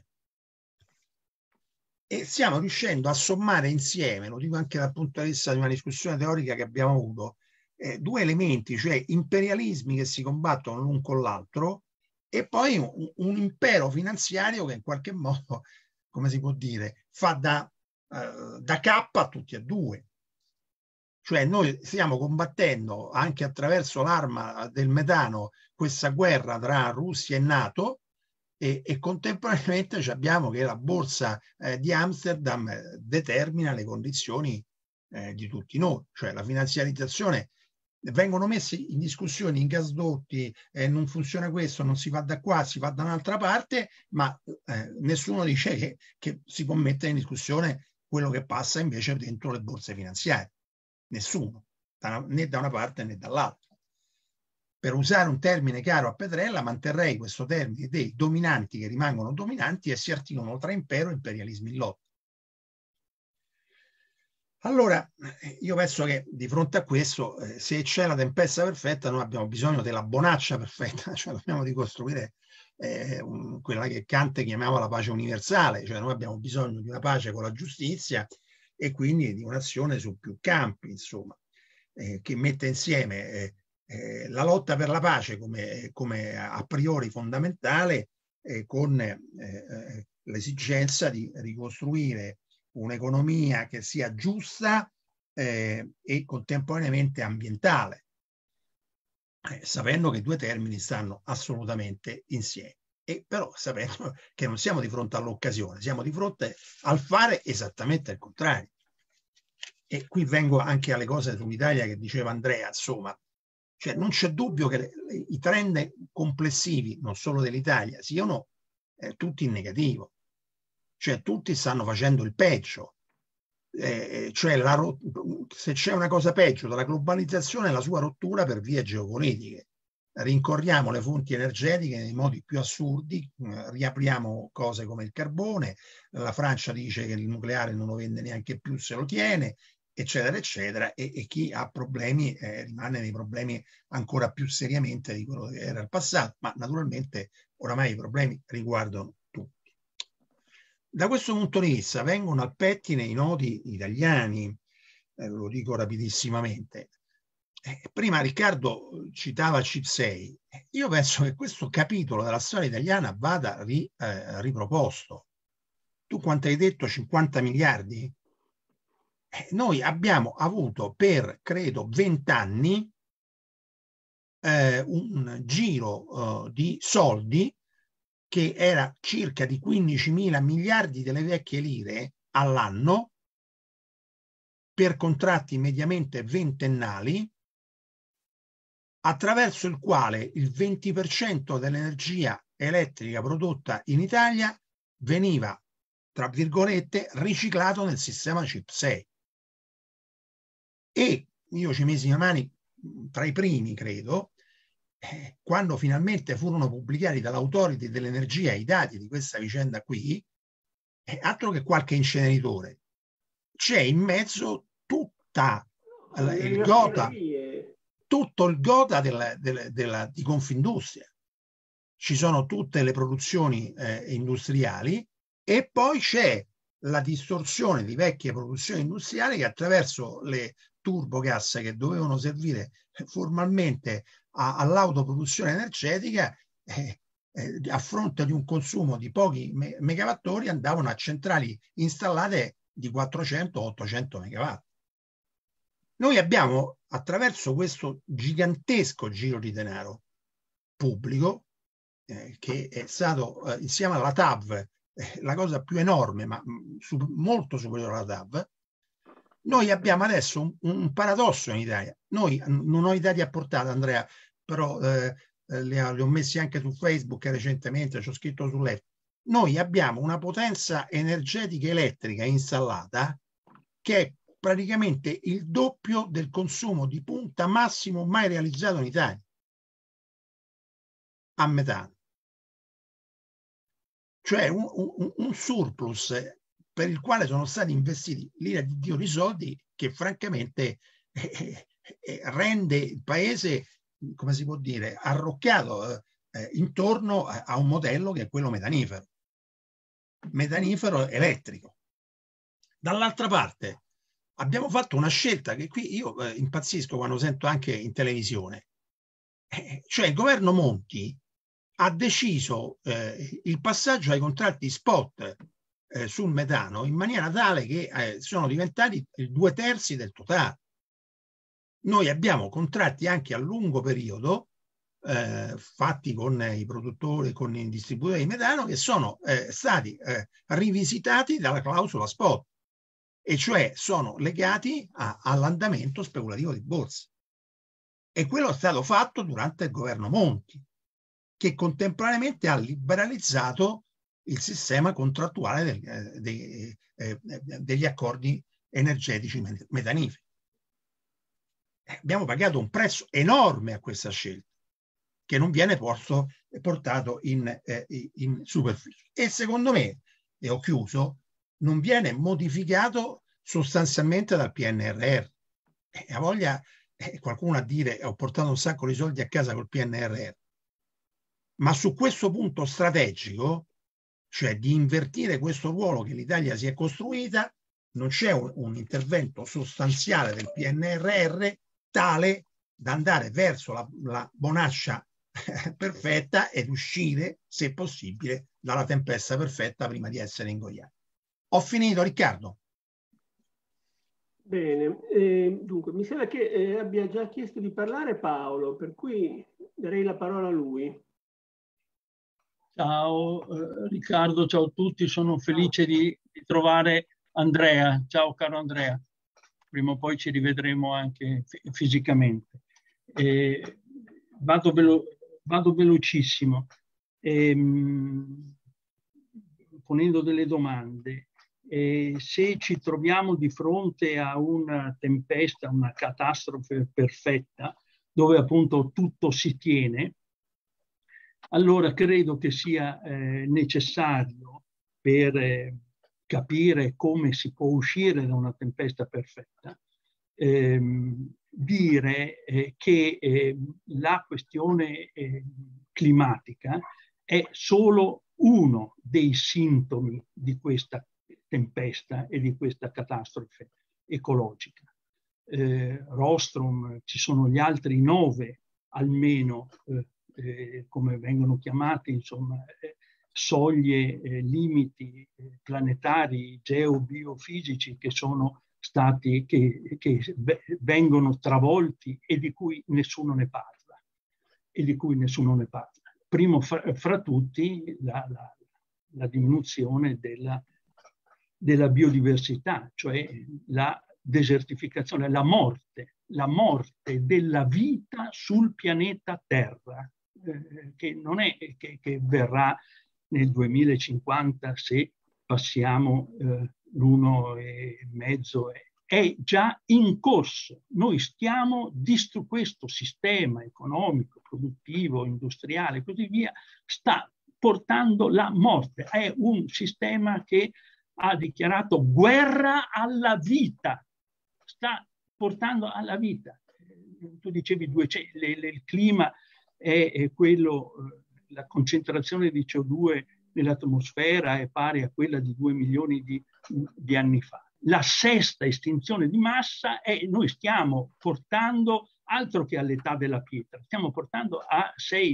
E stiamo riuscendo a sommare insieme, lo dico anche dal punto di vista di una discussione teorica che abbiamo avuto, due elementi, cioè imperialismi che si combattono l'un con l'altro e poi un impero finanziario che in qualche modo, come si può dire, fa da cappa a tutti e due. Cioè noi stiamo combattendo anche attraverso l'arma del metano questa guerra tra Russia e NATO, e contemporaneamente abbiamo che la borsa di Amsterdam determina le condizioni di tutti noi, cioè la finanziarizzazione. Vengono messi in discussione i gasdotti, non funziona questo, non si va da qua, si va da un'altra parte, ma nessuno dice che si può mettere in discussione quello che passa invece dentro le borse finanziarie. Nessuno, né da una parte né dall'altra. Per usare un termine caro a Petrella, manterrei questo termine dei dominanti che rimangono dominanti e si articolano tra impero e imperialismo in lotta. Allora, io penso che di fronte a questo, se c'è la tempesta perfetta, noi abbiamo bisogno della bonaccia perfetta, cioè dobbiamo ricostruire quella che Kant chiamava la pace universale, cioè noi abbiamo bisogno di una pace con la giustizia e quindi di un'azione su più campi, insomma, che metta insieme la lotta per la pace come a priori fondamentale, con l'esigenza di ricostruire un'economia che sia giusta e contemporaneamente ambientale, sapendo che i due termini stanno assolutamente insieme. E però sapendo che non siamo di fronte all'occasione, siamo di fronte al fare esattamente il contrario. E qui vengo anche alle cose sull'Italia che diceva Andrea, insomma, cioè non c'è dubbio che i trend complessivi, non solo dell'Italia, siano tutti in negativo. Cioè tutti stanno facendo il peggio. Cioè se c'è una cosa peggio della globalizzazione è la sua rottura per vie geopolitiche. Rincorriamo le fonti energetiche nei modi più assurdi, riapriamo cose come il carbone, la Francia dice che il nucleare non lo vende neanche più se lo tiene, eccetera, eccetera, e chi ha problemi rimane nei problemi ancora più seriamente di quello che era il passato, ma naturalmente oramai i problemi riguardano tutti. Da questo punto di vista vengono al pettine i nodi italiani, lo dico rapidissimamente. Prima Riccardo citava CIP6, io penso che questo capitolo della storia italiana vada riproposto. Tu quanto hai detto? 50 miliardi? Noi abbiamo avuto per, credo, 20 anni un giro di soldi che era circa di 15.000 miliardi delle vecchie lire all'anno per contratti mediamente ventennali, attraverso il quale il 20% dell'energia elettrica prodotta in Italia veniva, tra virgolette, riciclato nel sistema CIP6. E io ci misi le mani tra i primi, credo, quando finalmente furono pubblicati dall'Authority dell'Energia i dati di questa vicenda qui, altro che qualche inceneritore, c'è in mezzo tutta il gota, tutto il gota di Confindustria. Ci sono tutte le produzioni industriali e poi c'è la distorsione di vecchie produzioni industriali che attraverso le turbogas che dovevano servire formalmente all'autoproduzione energetica a fronte di un consumo di pochi megawattori andavano a centrali installate di 400-800 megawatt. Noi abbiamo, attraverso questo gigantesco giro di denaro pubblico, che è stato insieme alla TAV la cosa più enorme, ma molto superiore alla TAV, noi abbiamo adesso un paradosso in Italia. Noi, non ho i dati a portata, Andrea, però li ho messi anche su Facebook recentemente, ci ho scritto sull'app. Noi abbiamo una potenza energetica elettrica installata che è praticamente il doppio del consumo di punta massimo mai realizzato in Italia a metano. Cioè un surplus per il quale sono stati investiti l'ira di Dio di soldi che francamente rende il paese, come si può dire, arroccato intorno a un modello che è quello metanifero elettrico. Dall'altra parte abbiamo fatto una scelta che qui io impazzisco quando sento anche in televisione, cioè il governo Monti ha deciso il passaggio ai contratti spot sul metano in maniera tale che sono diventati il 2/3 del totale. Noi abbiamo contratti anche a lungo periodo fatti con i produttori, con i distributori di metano che sono stati rivisitati dalla clausola spot, e cioè sono legati all'andamento speculativo di borsa. E quello è stato fatto durante il governo Monti, che contemporaneamente ha liberalizzato il sistema contrattuale degli accordi energetici metaniferi. Abbiamo pagato un prezzo enorme a questa scelta, che non viene portato in superficie. E secondo me, e ho chiuso, non viene modificato sostanzialmente dal PNRR. Ha voglia qualcuno a dire ho portato un sacco di soldi a casa col PNRR. Ma su questo punto strategico, cioè di invertire questo ruolo che l'Italia si è costruita, non c'è un intervento sostanziale del PNRR tale da andare verso la bonaccia perfetta ed uscire, se possibile, dalla tempesta perfetta prima di essere ingoiati. Ho finito, Riccardo. Bene, dunque mi sembra che abbia già chiesto di parlare Paolo, per cui darei la parola a lui. Ciao Riccardo, ciao a tutti, sono felice di trovare Andrea. Ciao caro Andrea, prima o poi ci rivedremo anche fisicamente. Vado velocissimo, ponendo delle domande. Se ci troviamo di fronte a una tempesta, una catastrofe perfetta, dove appunto tutto si tiene, allora credo che sia necessario, per capire come si può uscire da una tempesta perfetta, dire che la questione climatica è solo uno dei sintomi di questa tempesta e di questa catastrofe ecologica. Rostrum, ci sono gli altri 9 almeno, come vengono chiamati, insomma, soglie, limiti planetari, geobiofisici che sono stati, che vengono travolti e di cui nessuno ne parla. Primo fra tutti la diminuzione della biodiversità, cioè la desertificazione, la morte della vita sul pianeta Terra, che non è che verrà nel 2050 se passiamo l'1,5, è già in corso. Noi stiamo questo sistema economico, produttivo, industriale e così via, sta portando la morte. È un sistema che ha dichiarato guerra alla vita, sta portando alla vita. Tu dicevi il clima è quello, la concentrazione di CO2 nell'atmosfera è pari a quella di 2 milioni di anni fa. La 6ª estinzione di massa e noi stiamo portando, altro che all'età della pietra, stiamo portando a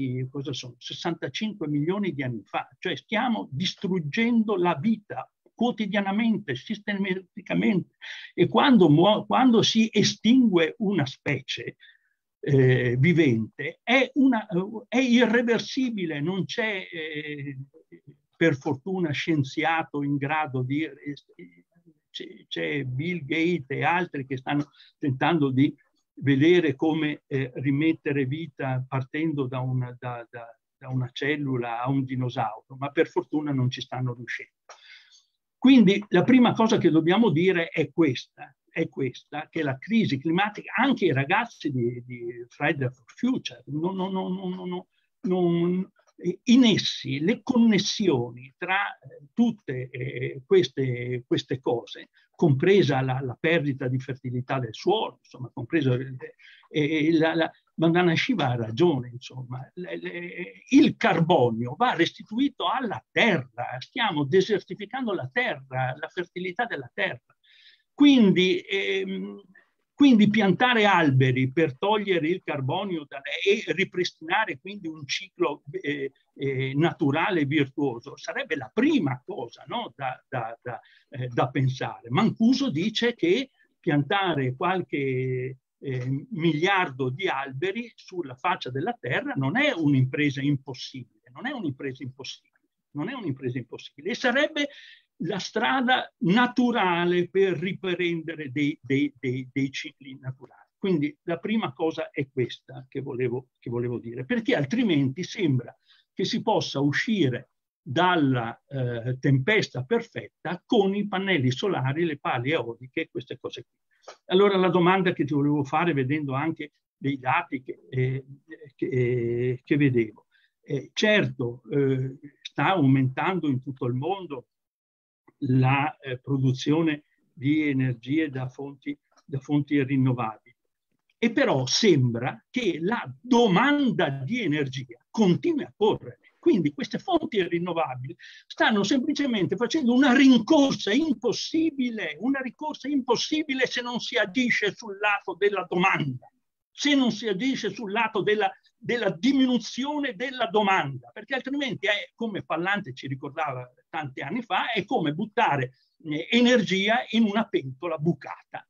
65 milioni di anni fa, cioè stiamo distruggendo la vita quotidianamente, sistematicamente, e quando si estingue una specie vivente è irreversibile, non c'è per fortuna scienziato in grado di... C'è Bill Gates e altri che stanno tentando di vedere come rimettere vita partendo da una cellula a un dinosauro, ma per fortuna non ci stanno riuscendo. Quindi la prima cosa che dobbiamo dire è questa, che la crisi climatica, anche i ragazzi di Fridays for Future, in essi le connessioni tra tutte queste cose, compresa la perdita di fertilità del suolo, insomma, compresa Vandana Shiva ha ragione, insomma, il carbonio va restituito alla terra, stiamo desertificando la terra, la fertilità della terra. Quindi piantare alberi per togliere il carbonio e ripristinare quindi un ciclo naturale virtuoso sarebbe la prima cosa, no? da pensare. Mancuso dice che piantare qualche miliardo di alberi sulla faccia della terra non è un'impresa impossibile, e sarebbe la strada naturale per riprendere dei cicli naturali. Quindi la prima cosa è questa che volevo dire, perché altrimenti sembra che si possa uscire dalla tempesta perfetta con i pannelli solari, le pale eoliche, queste cose qui. Allora la domanda che ti volevo fare, vedendo anche dei dati che vedevo, certo sta aumentando in tutto il mondo la produzione di energie da fonti rinnovabili, e però sembra che la domanda di energia continui a correre. Quindi queste fonti rinnovabili stanno semplicemente facendo una rincorsa impossibile se non si agisce sul lato della domanda, se non si agisce sul lato della diminuzione della domanda, perché altrimenti è, come Pallante ci ricordava tanti anni fa, è come buttare energia in una pentola bucata.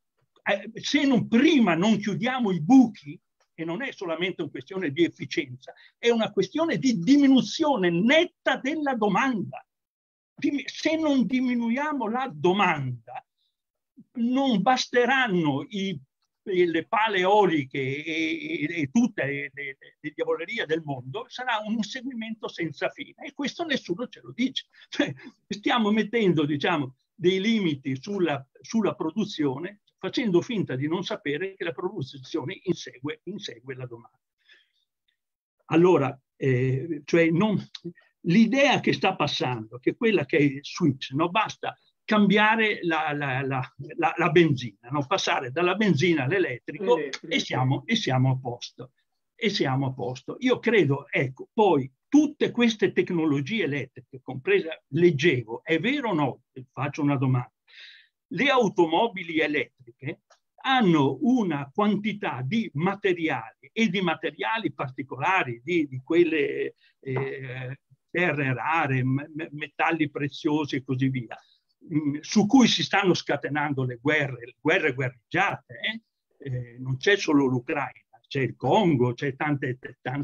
se non prima non chiudiamo i buchi, e non è solamente una questione di efficienza, è una questione di diminuzione netta della domanda. Se non diminuiamo la domanda, non basteranno le pale eoliche e tutte le diavolerie del mondo, sarà un inseguimento senza fine, e questo nessuno ce lo dice. Cioè, stiamo mettendo, diciamo, dei limiti sulla produzione, facendo finta di non sapere che la produzione insegue la domanda. Allora, cioè l'idea che sta passando, che è quella che è il switch, no? Basta cambiare la benzina, no? Passare dalla benzina all'elettrico e siamo a posto. Io credo, ecco, poi tutte queste tecnologie elettriche, compresa, leggevo, è vero o no? Faccio una domanda. Le automobili elettriche hanno una quantità di materiali e di materiali particolari, di quelle terre rare, metalli preziosi e così via, su cui si stanno scatenando le guerre guerreggiate. Non c'è solo l'Ucraina, c'è il Congo, c'è tante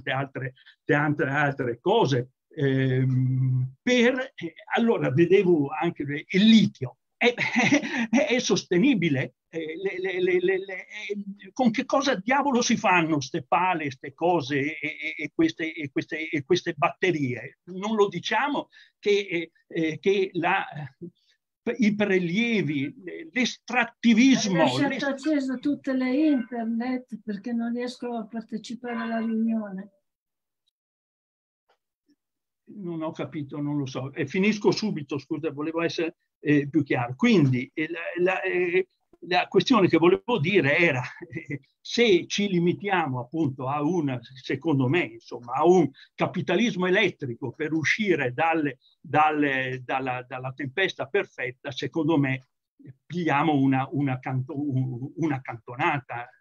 altre cose. Allora vedevo anche il litio. È sostenibile? Con che cosa diavolo si fanno ste pale, ste cose e queste batterie? Non lo diciamo che i prelievi, l'estrattivismo... Ho lasciato acceso tutte le internet perché non riesco a partecipare alla riunione. Non ho capito, non lo so. Finisco subito, scusa, volevo essere più chiaro. Quindi la questione che volevo dire era se ci limitiamo appunto a secondo me, insomma, a un capitalismo elettrico per uscire dalla tempesta perfetta, secondo me pigliamo una cantonata.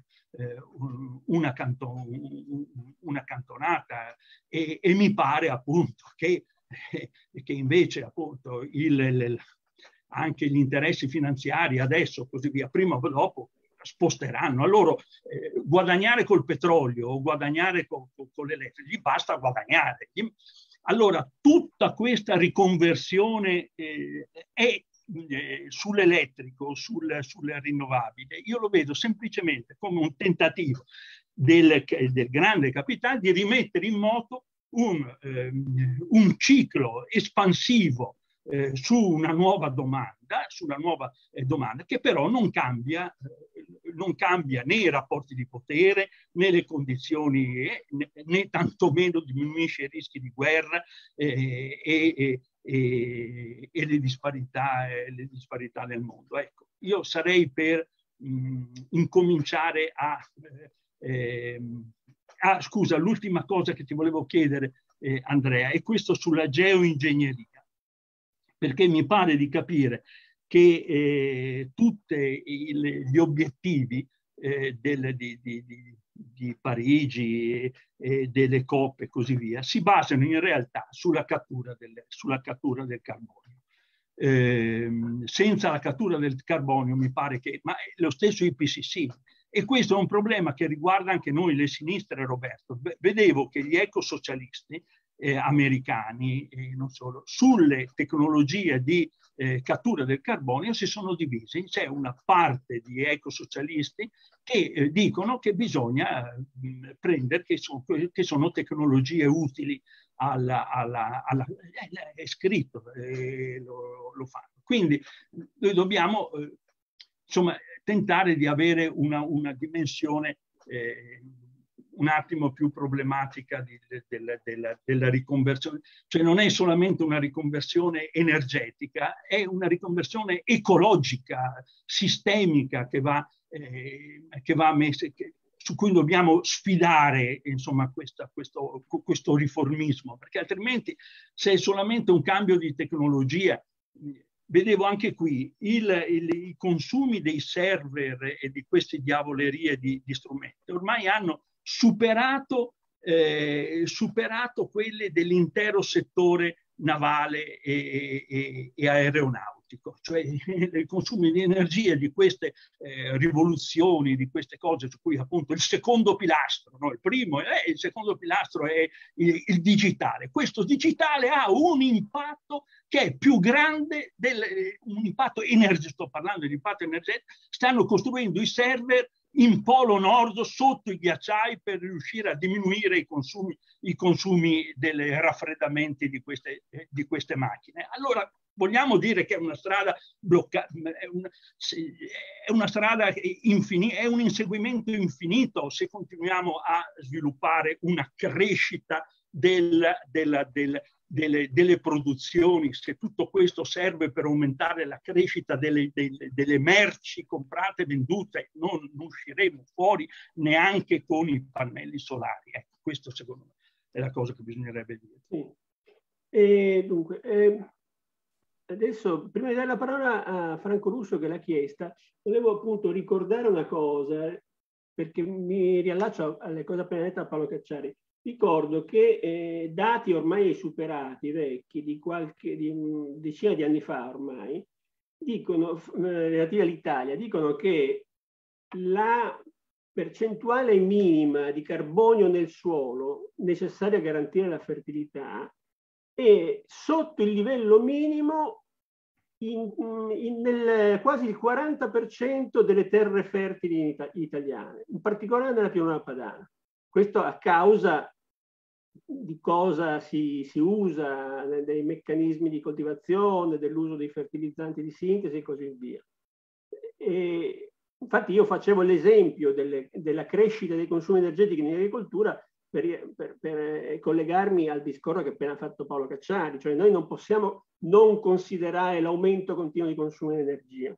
Una cantonata e mi pare appunto che invece appunto anche gli interessi finanziari adesso così via prima o dopo sposteranno a loro guadagnare col petrolio o guadagnare con l'elettrico, gli basta guadagnare. Allora tutta questa riconversione è sull'elettrico, sulle rinnovabili, io lo vedo semplicemente come un tentativo del grande capitale di rimettere in moto un ciclo espansivo su una nuova domanda, che però non cambia né i rapporti di potere, né le condizioni, né tantomeno diminuisce i rischi di guerra e le disparità nel mondo. Ecco, io sarei per incominciare scusa, l'ultima cosa che ti volevo chiedere, Andrea, è questo sulla geoingegneria, perché mi pare di capire che tutti gli obiettivi di Parigi e delle COP e così via si basano in realtà sulla cattura del carbonio. Senza la cattura del carbonio mi pare che, ma lo stesso IPCC, e questo è un problema che riguarda anche noi le sinistre, Roberto. Vedevo che gli ecosocialisti americani e non solo, sulle tecnologie di cattura del carbonio si sono divisi. C'è una parte di ecosocialisti che dicono che bisogna prendere, che sono tecnologie utili è scritto, lo fanno. Quindi noi dobbiamo insomma tentare di avere una dimensione un attimo più problematica della riconversione, cioè non è solamente una riconversione energetica, è una riconversione ecologica, sistemica che va messa, su cui dobbiamo sfidare insomma questo riformismo, perché altrimenti se è solamente un cambio di tecnologia. Vedevo anche qui i consumi dei server e di queste diavolerie di strumenti ormai hanno superato quelle dell'intero settore navale e aeronautico. energetico, cioè i consumi di energia di queste rivoluzioni, di queste cose, su cui appunto il secondo pilastro, no? Il secondo pilastro è il digitale. Questo digitale ha un impatto che è più grande un impatto energetico, sto parlando di impatto energetico, stanno costruendo i server in Polo Nord sotto i ghiacciai per riuscire a diminuire i consumi dei raffreddamenti di queste macchine. Allora vogliamo dire che è una strada bloccata, è una strada infinita, è un inseguimento infinito se continuiamo a sviluppare una crescita delle produzioni, se tutto questo serve per aumentare la crescita delle merci comprate e vendute, non usciremo fuori neanche con i pannelli solari. Ecco, questo secondo me è la cosa che bisognerebbe dire. Sì. E dunque, adesso, prima di dare la parola a Franco Russo che l'ha chiesta, volevo appunto ricordare una cosa, perché mi riallaccio alle cose appena dette da Paolo Cacciari. Ricordo che dati ormai superati, vecchi, di decina di anni fa ormai, dicono, relativi all'Italia, dicono che la percentuale minima di carbonio nel suolo necessaria a garantire la fertilità è sotto il livello minimo nel quasi il 40% delle terre fertili italiane, in particolare nella pianura padana. Questo a causa di cosa si usa, dei meccanismi di coltivazione, dell'uso dei fertilizzanti di sintesi e così via. E infatti io facevo l'esempio della crescita dei consumi energetici in agricoltura per collegarmi al discorso che ha appena fatto Paolo Cacciari, cioè noi non possiamo non considerare l'aumento continuo di consumo di energia.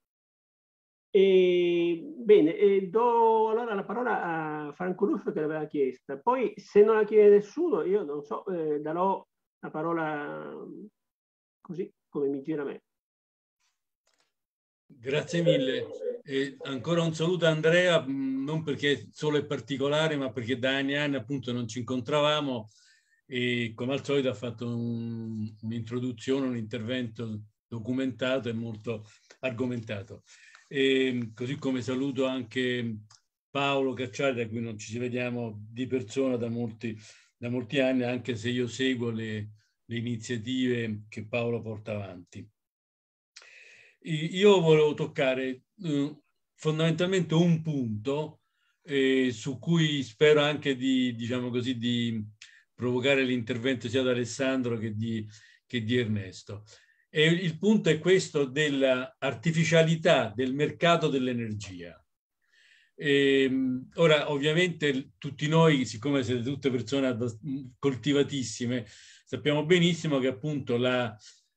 Bene, do allora la parola a Franco Russo che l'aveva chiesta, poi se non la chiede nessuno io non so, darò la parola così come mi gira a me. Grazie mille. Ancora un saluto a Andrea, non perché solo è particolare, ma perché da anni e anni appunto non ci incontravamo e come al solito ha fatto un'introduzione, un intervento documentato e molto argomentato. Così come saluto anche Paolo Cacciari, da cui non ci vediamo di persona da molti anni, anche se io seguo le iniziative che Paolo porta avanti. Io volevo toccare fondamentalmente un punto su cui spero anche diciamo così, di provocare l'intervento sia di Alessandro che di Ernesto. E il punto è questo dell'artificialità del mercato dell'energia. Ora, ovviamente, tutti noi, siccome siete tutte persone coltivatissime, sappiamo benissimo che appunto la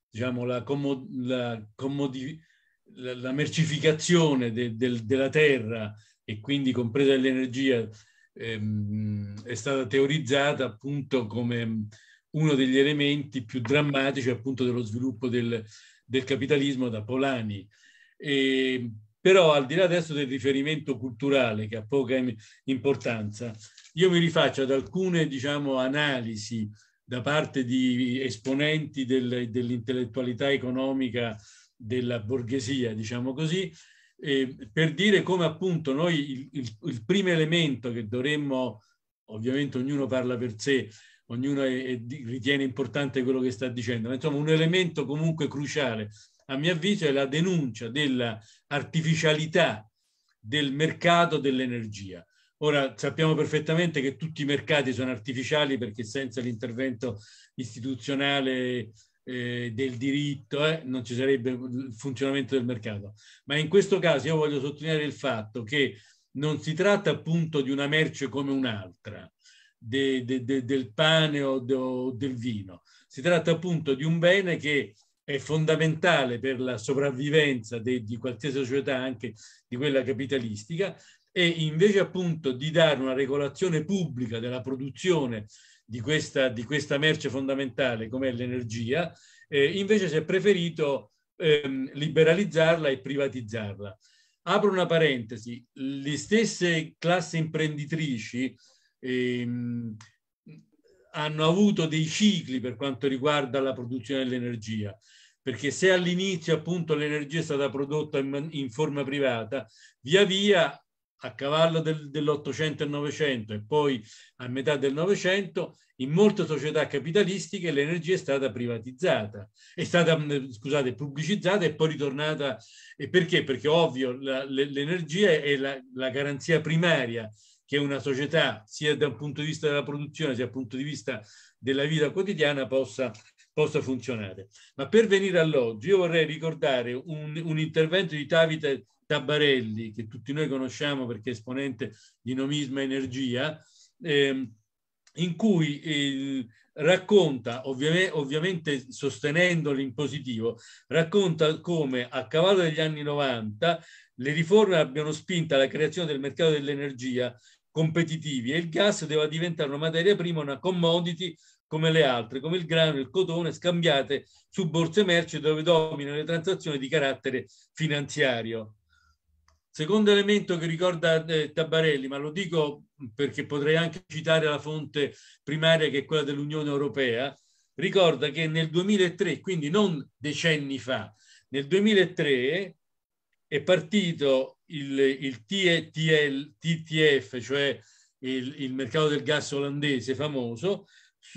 mercificazione della terra e quindi compresa l'energia è stata teorizzata appunto come uno degli elementi più drammatici appunto dello sviluppo del capitalismo da Polanyi. Però al di là adesso del riferimento culturale che ha poca importanza, io mi rifaccio ad alcune diciamo analisi da parte di esponenti dell'intellettualità economica della borghesia, diciamo così, per dire come appunto noi il primo elemento che dovremmo, ovviamente ognuno parla per sé, ognuno ritiene importante quello che sta dicendo, ma insomma un elemento comunque cruciale a mio avviso è la denuncia dell'artificialità del mercato dell'energia. Ora sappiamo perfettamente che tutti i mercati sono artificiali perché senza l'intervento istituzionale del diritto non ci sarebbe il funzionamento del mercato. Ma in questo caso io voglio sottolineare il fatto che non si tratta appunto di una merce come un'altra, del pane o del vino. Si tratta appunto di un bene che è fondamentale per la sopravvivenza di qualsiasi società, anche di quella capitalistica, e invece appunto di dare una regolazione pubblica della produzione di questa merce fondamentale come è l'energia, invece si è preferito liberalizzarla e privatizzarla. Apro una parentesi, le stesse classi imprenditrici hanno avuto dei cicli per quanto riguarda la produzione dell'energia. perché se all'inizio appunto l'energia è stata prodotta in forma privata, via via a cavallo dell'800 e 900 e poi a metà del 900, in molte società capitalistiche l'energia è stata privatizzata, è stata, scusate, pubblicizzata e poi ritornata. E perché? Perché ovvio l'energia è la garanzia primaria che una società, sia da un punto di vista della produzione, sia dal punto di vista della vita quotidiana, possa funzionare. Ma per venire all'oggi, io vorrei ricordare un intervento di Davide Tabarelli, che tutti noi conosciamo perché è esponente di Nomisma Energia, in cui racconta, ovviamente sostenendoli in positivo, racconta come a cavallo degli anni 90 le riforme abbiano spinto alla creazione del mercato dell'energia competitivi e il gas doveva diventare una materia prima, una commodity come le altre, come il grano e il cotone, scambiate su borse merci dove dominano le transazioni di carattere finanziario. Secondo elemento che ricorda Tabarelli, ma lo dico perché potrei anche citare la fonte primaria che è quella dell'Unione Europea, ricorda che nel 2003, quindi non decenni fa, nel 2003 è partito il TTF, cioè il mercato del gas olandese famoso,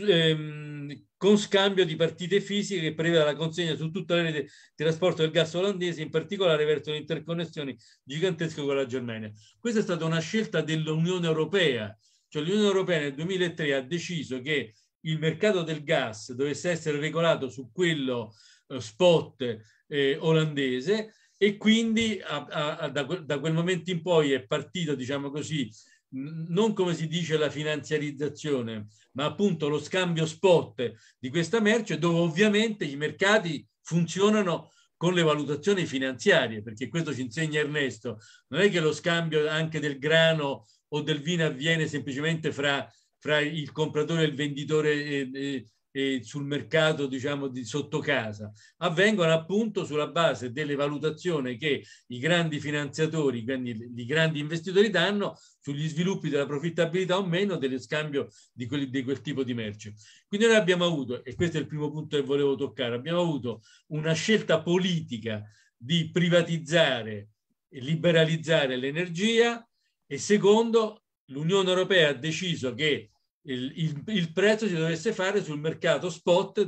con scambio di partite fisiche che prevede la consegna su tutta la rete di trasporto del gas olandese, in particolare verso le interconnessioni gigantesche con la Germania. Questa è stata una scelta dell'Unione Europea, cioè l'Unione Europea nel 2003 ha deciso che il mercato del gas dovesse essere regolato su quello spot olandese e quindi da quel momento in poi è partito, diciamo così, non come si dice la finanziarizzazione, ma appunto lo scambio spot di questa merce, dove ovviamente i mercati funzionano con le valutazioni finanziarie, perché questo ci insegna Ernesto, non è che lo scambio anche del grano o del vino avviene semplicemente fra il compratore e il venditore sul mercato, diciamo, di sotto casa, avvengono appunto sulla base delle valutazioni che i grandi finanziatori, i grandi investitori danno sugli sviluppi della profittabilità o meno dello scambio di quel tipo di merce. Quindi noi abbiamo avuto, e questo è il primo punto che volevo toccare, abbiamo avuto una scelta politica di privatizzare e liberalizzare l'energia e secondo, l'Unione Europea ha deciso che il prezzo si dovesse fare sul mercato spot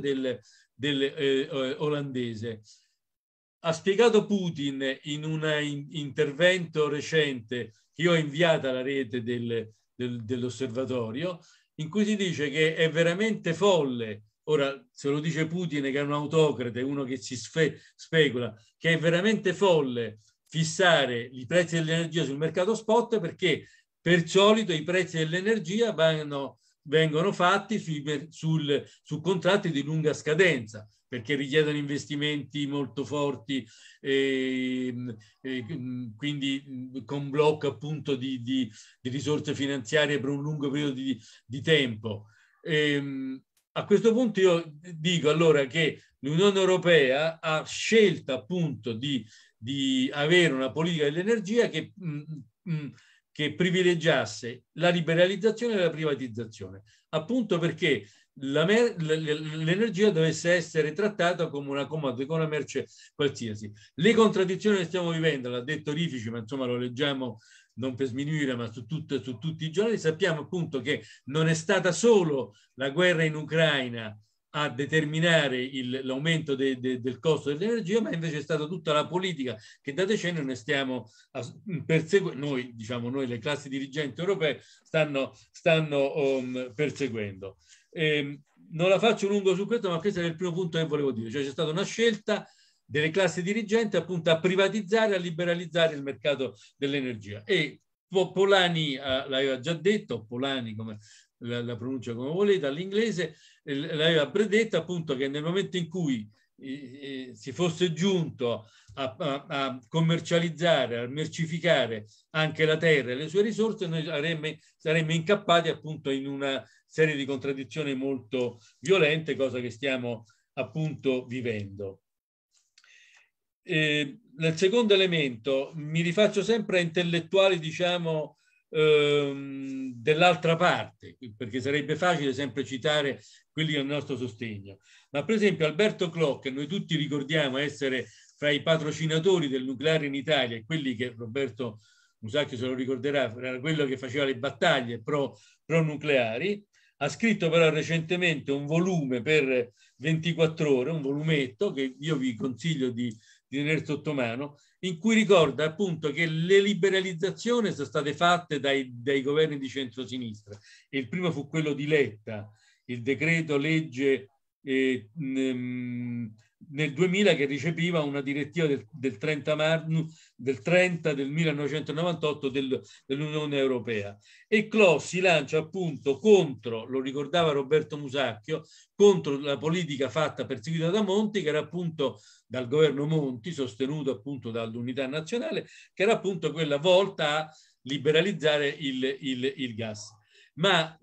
olandese. Ha spiegato Putin in un intervento recente che io ho inviato alla rete dell'osservatorio, in cui si dice che è veramente folle, ora se lo dice Putin che è un autocrate, uno che si specula, che è veramente folle fissare i prezzi dell'energia sul mercato spot perché per solito i prezzi dell'energia vengono fatti su contratti di lunga scadenza perché richiedono investimenti molto forti quindi con blocco appunto di risorse finanziarie per un lungo periodo di tempo. A questo punto io dico allora che l'Unione Europea ha scelto appunto di avere una politica dell'energia che privilegiasse la liberalizzazione e la privatizzazione, appunto perché l'energia dovesse essere trattata come una commodity, come una merce qualsiasi. Le contraddizioni che stiamo vivendo, l'ha detto Rifici, ma insomma lo leggiamo non per sminuire, ma su tutti i giornali, sappiamo appunto che non è stata solo la guerra in Ucraina a determinare l'aumento del costo dell'energia, ma invece è stata tutta la politica che da decenni ne stiamo perseguendo, noi le classi dirigenti europee stanno perseguendo. Non la faccio lungo su questo, ma questo è il primo punto che volevo dire, cioè c'è stata una scelta delle classi dirigenti appunto a privatizzare, a liberalizzare il mercato dell'energia. E Polanyi l'aveva già detto, Polanyi come la pronuncia come volete all'inglese, l'aveva predetto appunto che nel momento in cui si fosse giunto a commercializzare, a mercificare anche la terra e le sue risorse, noi saremmo incappati appunto in una serie di contraddizioni molto violente, cosa che stiamo appunto vivendo. Nel secondo elemento mi rifaccio sempre a intellettuali, diciamo, dell'altra parte, perché sarebbe facile sempre citare quelli del nostro sostegno. Ma per esempio Alberto Clock, che noi tutti ricordiamo essere fra i patrocinatori del nucleare in Italia, e quelli che Roberto Musacchio se lo ricorderà, era quello che faceva le battaglie pro nucleari, ha scritto però recentemente un volume per 24 ore, un volumetto che io vi consiglio di tenere sotto mano, in cui ricorda appunto che le liberalizzazioni sono state fatte dai governi di centrosinistra, e il primo fu quello di Letta, il decreto legge nel 2000 che recepiva una direttiva del 30 del 1998 dell'Unione Europea. E Clos si lancia appunto contro, lo ricordava Roberto Musacchio, contro la politica fatta perseguita da Monti, che era appunto dal governo Monti, sostenuto appunto dall'Unità Nazionale, che era appunto quella volta a liberalizzare il gas. Ma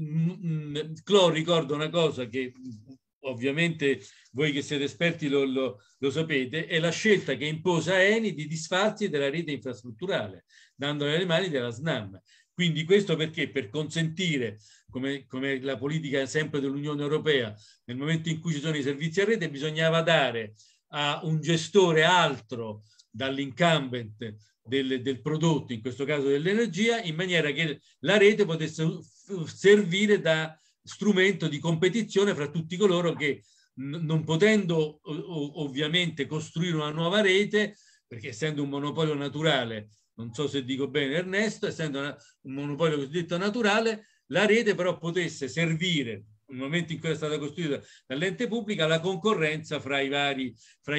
Clos ricorda una cosa che ovviamente voi che siete esperti lo sapete, è la scelta che impose a Eni di disfarsi della rete infrastrutturale, dandole alle mani della SNAM. Quindi questo perché? Per consentire, come la politica sempre dell'Unione Europea, nel momento in cui ci sono i servizi a rete, bisognava dare a un gestore altro dall'incumbent del prodotto, in questo caso dell'energia, in maniera che la rete potesse servire da strumento di competizione fra tutti coloro che, non potendo ovviamente costruire una nuova rete, perché essendo un monopolio naturale, non so se dico bene Ernesto, essendo un monopolio cosiddetto naturale, la rete però potesse servire, nel momento in cui è stata costruita dall'ente pubblica, la concorrenza fra i vari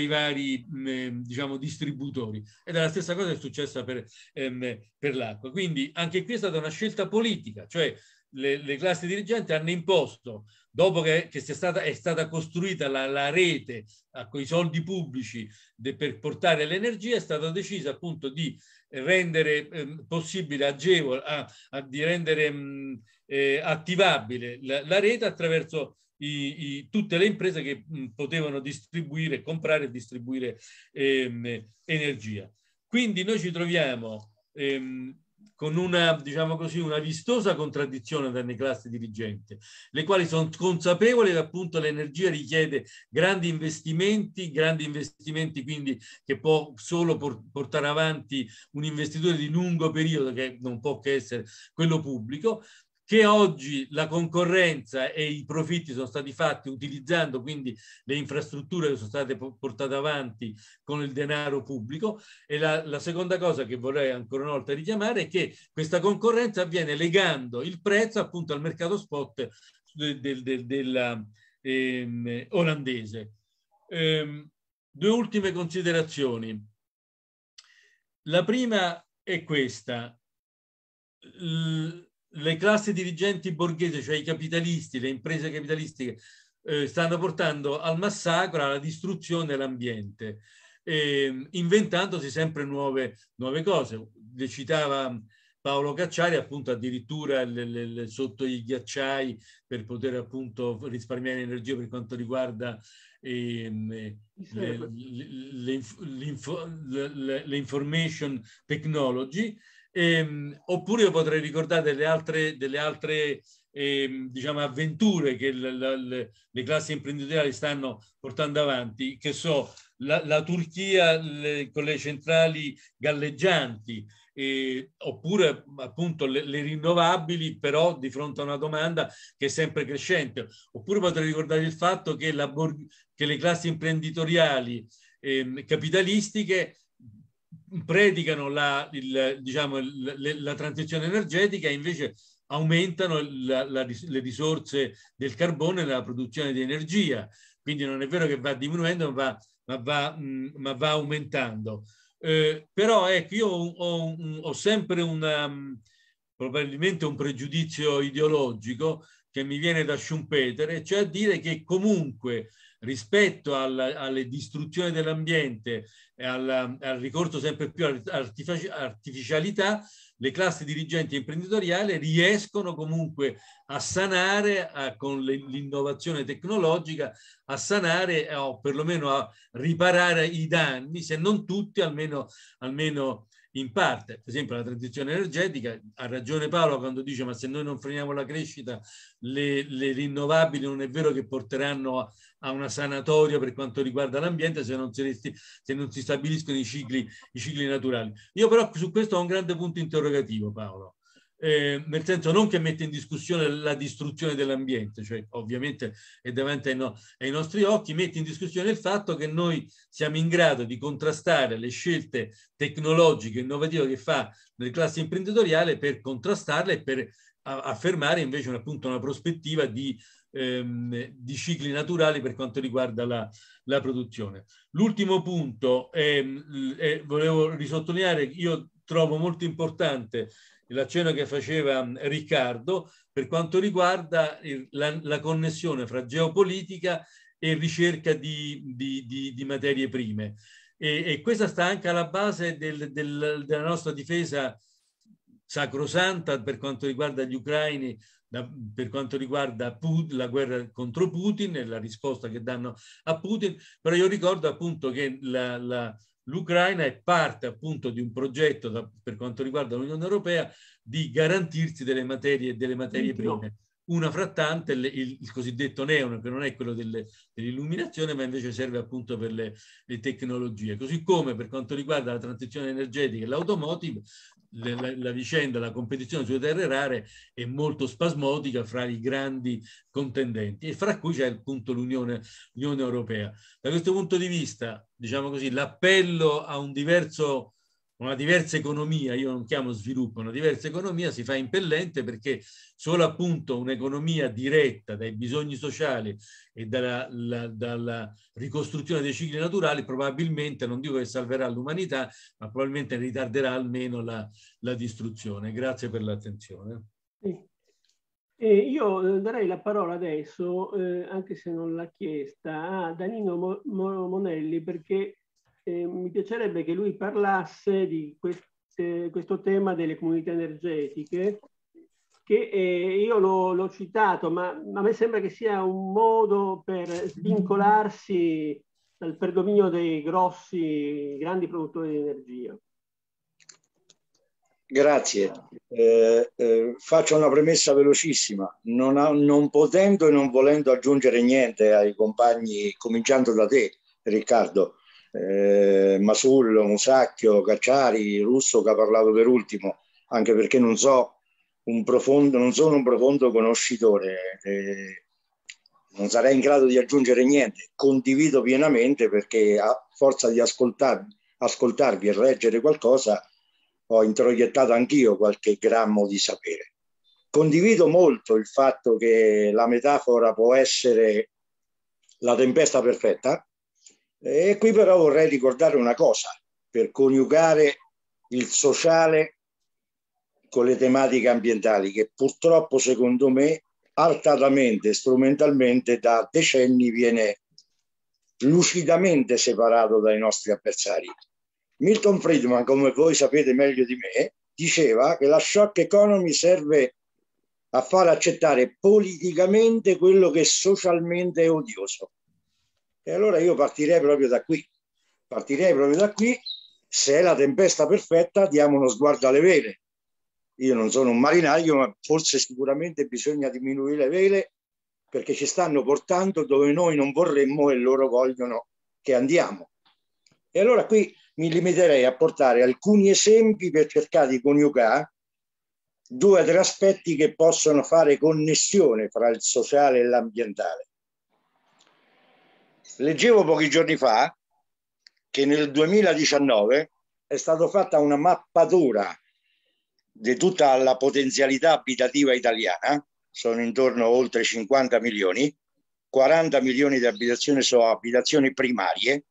diciamo, distributori. Ed è la stessa cosa che è successa per l'acqua. Quindi anche qui è stata una scelta politica, cioè le classi dirigenti hanno imposto, dopo che è stata costruita la rete con i soldi pubblici per portare l'energia, è stato deciso appunto di rendere possibile, di rendere attivabile la rete attraverso tutte le imprese che potevano distribuire, comprare e distribuire energia. Quindi noi ci troviamo con una, diciamo così, una vistosa contraddizione dalle classi dirigenti, le quali sono consapevoli che appunto l'energia richiede grandi investimenti quindi che può solo portare avanti un investitore di lungo periodo, che non può che essere quello pubblico, che oggi la concorrenza e i profitti sono stati fatti utilizzando quindi le infrastrutture che sono state portate avanti con il denaro pubblico. E la seconda cosa che vorrei ancora una volta richiamare è che questa concorrenza avviene legando il prezzo appunto al mercato spot della olandese. Due ultime considerazioni. La prima è questa. Le classi dirigenti borghesi, cioè i capitalisti, le imprese capitalistiche, stanno portando al massacro, alla distruzione dell'ambiente, inventandosi sempre nuove cose. Le citava Paolo Cacciari, appunto addirittura sotto i ghiacciai per poter appunto risparmiare energia per quanto riguarda l'information technology. Oppure io potrei ricordare delle altre diciamo, avventure che le classi imprenditoriali stanno portando avanti, che so, la Turchia con le centrali galleggianti, oppure appunto le rinnovabili, però di fronte a una domanda che è sempre crescente. Oppure potrei ricordare il fatto che le classi imprenditoriali capitalistiche predicano la transizione energetica e invece aumentano le risorse del carbone nella produzione di energia. Quindi non è vero che va diminuendo, ma va aumentando. Però ecco, io ho sempre probabilmente un pregiudizio ideologico che mi viene da Schumpeter, cioè a dire che comunque rispetto alle distruzioni dell'ambiente e al ricorso sempre più all'artificialità, le classi dirigenti e imprenditoriali riescono comunque a sanare con l'innovazione tecnologica, a sanare o perlomeno a riparare i danni, se non tutti, almeno in parte, per esempio la transizione energetica. Ha ragione Paolo quando dice ma se noi non freniamo la crescita, le rinnovabili non è vero che porteranno a una sanatoria per quanto riguarda l'ambiente se non si stabiliscono i cicli naturali. Io però su questo ho un grande punto interrogativo, Paolo. Nel senso non che mette in discussione la distruzione dell'ambiente, cioè ovviamente è davanti ai nostri occhi, mette in discussione il fatto che noi siamo in grado di contrastare le scelte tecnologiche innovative che fa nelle classi imprenditoriali per contrastarle e per affermare invece appunto una prospettiva di cicli naturali per quanto riguarda la produzione. L'ultimo punto volevo risottolineare, io trovo molto importante l'accenno che faceva Riccardo per quanto riguarda la connessione fra geopolitica e ricerca di materie prime. E questa sta anche alla base della nostra difesa sacrosanta per quanto riguarda gli ucraini, per quanto riguarda la guerra contro Putin e la risposta che danno a Putin. Però io ricordo appunto che l'Ucraina è parte appunto di un progetto per quanto riguarda l'Unione Europea di garantirsi delle materie prime. Una fra tante il cosiddetto neon, che non è quello dell'illuminazione, ma invece serve appunto per le tecnologie. Così come per quanto riguarda la transizione energetica e l'automotive, la vicenda, la competizione sulle terre rare è molto spasmodica fra i grandi contendenti, e fra cui c'è appunto l'Unione Europea. Da questo punto di vista, diciamo così, l'appello a una diversa economia, io non chiamo sviluppo, una diversa economia, si fa impellente, perché solo appunto un'economia diretta dai bisogni sociali e dalla ricostruzione dei cicli naturali probabilmente, non dico che salverà l'umanità, ma probabilmente ritarderà almeno la distruzione. Grazie per l'attenzione. Io darei la parola adesso, anche se non l'ha chiesta, a Danilo Monelli, perché mi piacerebbe che lui parlasse di questo tema delle comunità energetiche, che io l'ho citato, ma a me sembra che sia un modo per svincolarsi dal predominio dei grandi produttori di energia. Grazie. Faccio una premessa velocissima. Non potendo e non volendo aggiungere niente ai compagni, cominciando da te, Riccardo, Masullo, Musacchio, Cacciari, Russo che ha parlato per ultimo, anche perché non sono un profondo conoscitore, non sarei in grado di aggiungere niente. Condivido pienamente, perché a forza di ascoltarvi e leggere qualcosa ho introiettato anch'io qualche grammo di sapere. Condivido molto il fatto che la metafora può essere la tempesta perfetta. E qui però vorrei ricordare una cosa, per coniugare il sociale con le tematiche ambientali, che purtroppo secondo me artatamente, strumentalmente da decenni viene lucidamente separato dai nostri avversari. Milton Friedman, come voi sapete meglio di me, diceva che la shock economy serve a far accettare politicamente quello che socialmente è odioso. E allora io partirei proprio da qui. Se è la tempesta perfetta, diamo uno sguardo alle vele. Io non sono un marinaio, ma forse sicuramente bisogna diminuire le vele, perché ci stanno portando dove noi non vorremmo e loro vogliono che andiamo. E allora qui mi limiterei a portare alcuni esempi per cercare di coniugare 2 o 3 aspetti che possono fare connessione fra il sociale e l'ambientale. Leggevo pochi giorni fa che nel 2019 è stata fatta una mappatura di tutta la potenzialità abitativa italiana, sono intorno a oltre 50 milioni, 40 milioni di abitazioni sono abitazioni primarie,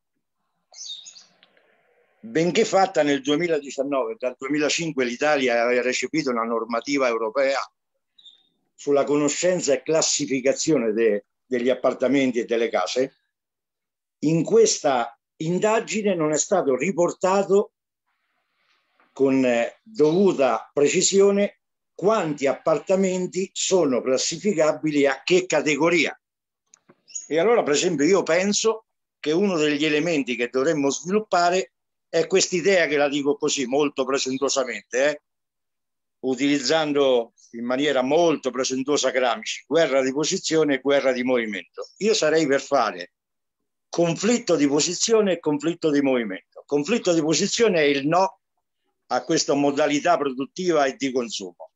benché fatta nel 2019, dal 2005 l'Italia aveva recepito una normativa europea sulla conoscenza e classificazione degli appartamenti e delle case. In questa indagine non è stato riportato con dovuta precisione quanti appartamenti sono classificabili a che categoria. E allora, per esempio, io penso che uno degli elementi che dovremmo sviluppare è quest'idea che la dico così molto presuntuosamente, utilizzando in maniera molto presuntuosa Gramsci, guerra di posizione e guerra di movimento. Io sarei per fare conflitto di posizione e conflitto di movimento. Conflitto di posizione è il no a questa modalità produttiva e di consumo,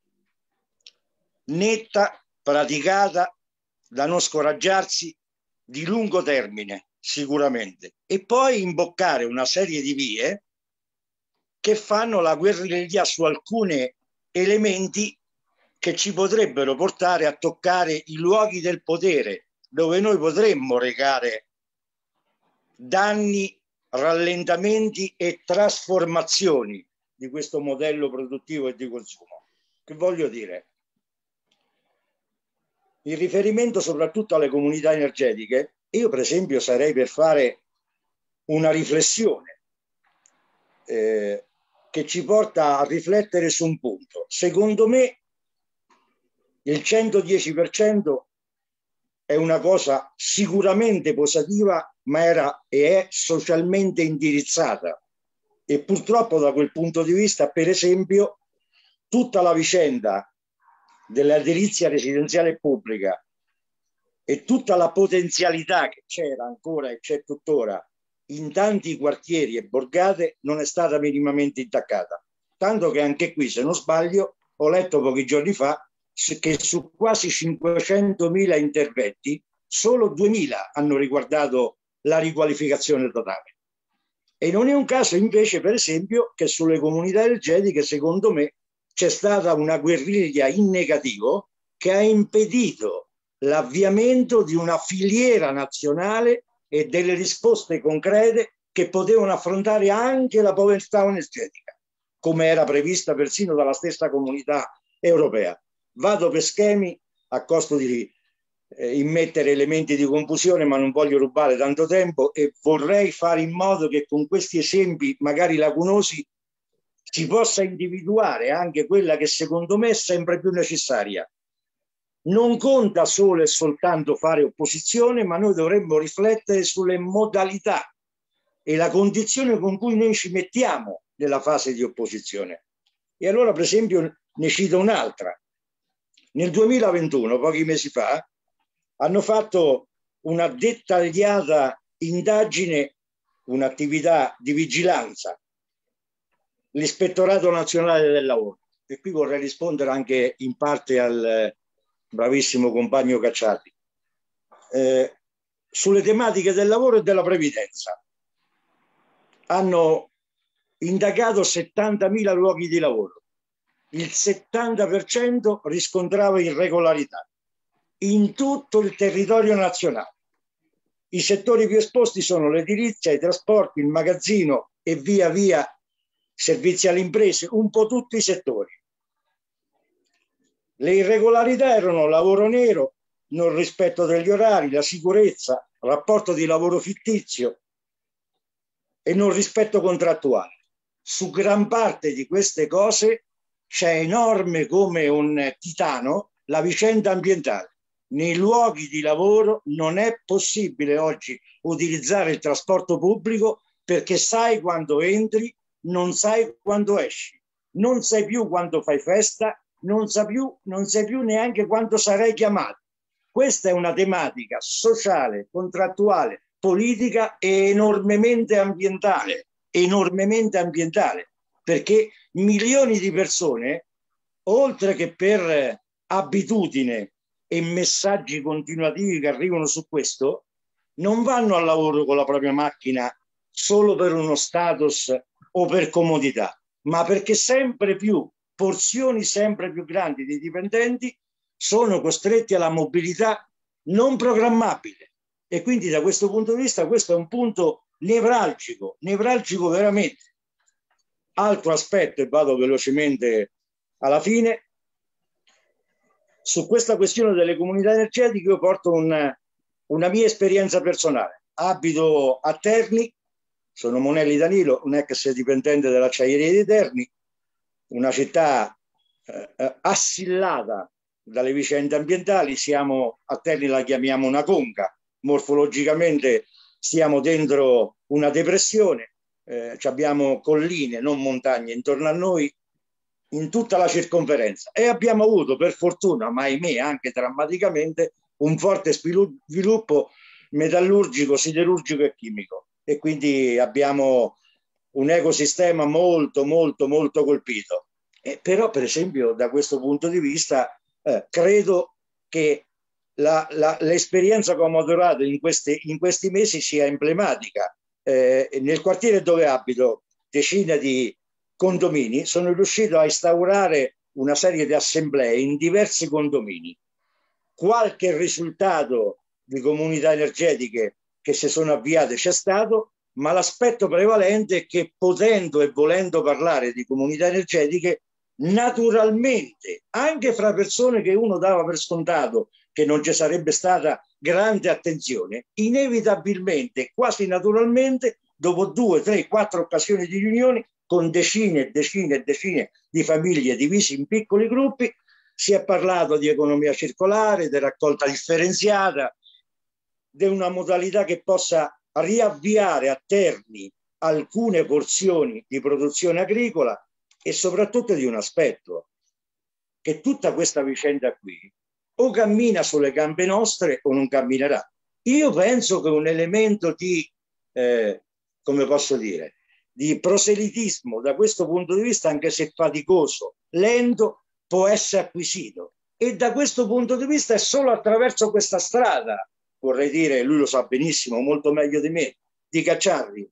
netta, praticata, da non scoraggiarsi, di lungo termine sicuramente, e poi imboccare una serie di vie che fanno la guerriglia su alcuni elementi che ci potrebbero portare a toccare i luoghi del potere, dove noi potremmo recare danni, rallentamenti e trasformazioni di questo modello produttivo e di consumo. Che voglio dire? In riferimento soprattutto alle comunità energetiche, io per esempio sarei per fare una riflessione che ci porta a riflettere su un punto. Secondo me il 110% è una cosa sicuramente positiva, ma era e è socialmente indirizzata. E purtroppo da quel punto di vista, per esempio, tutta la vicenda dell'edilizia residenziale pubblica e tutta la potenzialità che c'era ancora e c'è tuttora in tanti quartieri e borgate non è stata minimamente intaccata. Tanto che anche qui, se non sbaglio, ho letto pochi giorni fa che su quasi 500.000 interventi solo 2.000 hanno riguardato la riqualificazione totale. E non è un caso invece, per esempio, che sulle comunità energetiche, secondo me, c'è stata una guerriglia in negativo che ha impedito l'avviamento di una filiera nazionale e delle risposte concrete che potevano affrontare anche la povertà energetica, come era prevista persino dalla stessa comunità europea. Vado per schemi a costo di immettere elementi di confusione, ma non voglio rubare tanto tempo e vorrei fare in modo che con questi esempi, magari lacunosi, si possa individuare anche quella che secondo me è sempre più necessaria. Non conta solo e soltanto fare opposizione, ma noi dovremmo riflettere sulle modalità e la condizione con cui noi ci mettiamo nella fase di opposizione. E allora, per esempio, ne cito un'altra. Nel 2021, pochi mesi fa, hanno fatto una dettagliata indagine, un'attività di vigilanza, l'Ispettorato Nazionale del Lavoro. E qui vorrei rispondere anche in parte al bravissimo compagno Cacciati, sulle tematiche del lavoro e della previdenza. Hanno indagato 70.000 luoghi di lavoro. Il 70% riscontrava irregolarità in tutto il territorio nazionale. I settori più esposti sono l'edilizia, i trasporti, il magazzino e via via servizi alle imprese, un po' tutti i settori. Le irregolarità erano lavoro nero, non rispetto degli orari, la sicurezza, rapporto di lavoro fittizio e non rispetto contrattuale. Su gran parte di queste cose c'è enorme come un titano la vicenda ambientale. Nei luoghi di lavoro non è possibile oggi utilizzare il trasporto pubblico perché sai quando entri, non sai quando esci, non sai più quando fai festa, non sai più neanche quando sarai chiamato. Questa è una tematica sociale, contrattuale, politica e enormemente ambientale, perché milioni di persone, oltre che per abitudine e messaggi continuativi che arrivano su questo, non vanno al lavoro con la propria macchina solo per uno status o per comodità, ma perché sempre più porzioni sempre più grandi di dipendenti sono costretti alla mobilità non programmabile. E quindi da questo punto di vista questo è un punto nevralgico veramente. Altro aspetto, e vado velocemente alla fine, su questa questione delle comunità energetiche io porto una mia esperienza personale. Abito a Terni, sono Monelli Danilo, un ex dipendente dell'acciaieria di Terni, una città assillata dalle vicende ambientali. Siamo a Terni, la chiamiamo una conca, morfologicamente stiamo dentro una depressione, abbiamo colline, non montagne, intorno a noi in tutta la circonferenza, e abbiamo avuto per fortuna, ma ahimè anche drammaticamente, un forte sviluppo metallurgico, siderurgico e chimico, e quindi abbiamo un ecosistema molto colpito. Però per esempio da questo punto di vista credo che l'esperienza che ho maturato in questi mesi sia emblematica. Nel quartiere dove abito, decine di condomini, sono riuscito a instaurare una serie di assemblee in diversi condomini. Qualche risultato di comunità energetiche che si sono avviate c'è stato, ma l'aspetto prevalente è che, potendo e volendo parlare di comunità energetiche, naturalmente, anche fra persone che uno dava per scontato che non ci sarebbe stata grande attenzione, inevitabilmente, quasi naturalmente, dopo 2, 3, 4 occasioni di riunioni con decine e decine e decine di famiglie divise in piccoli gruppi, si è parlato di economia circolare, di raccolta differenziata, di una modalità che possa riavviare a termini alcune porzioni di produzione agricola, e soprattutto di un aspetto, che tutta questa vicenda qui o cammina sulle gambe nostre o non camminerà. Io penso che un elemento di, come posso dire, di proselitismo da questo punto di vista, anche se faticoso, lento, può essere acquisito, e da questo punto di vista è solo attraverso questa strada, vorrei dire, lui lo sa benissimo, molto meglio di me, di Cacciari,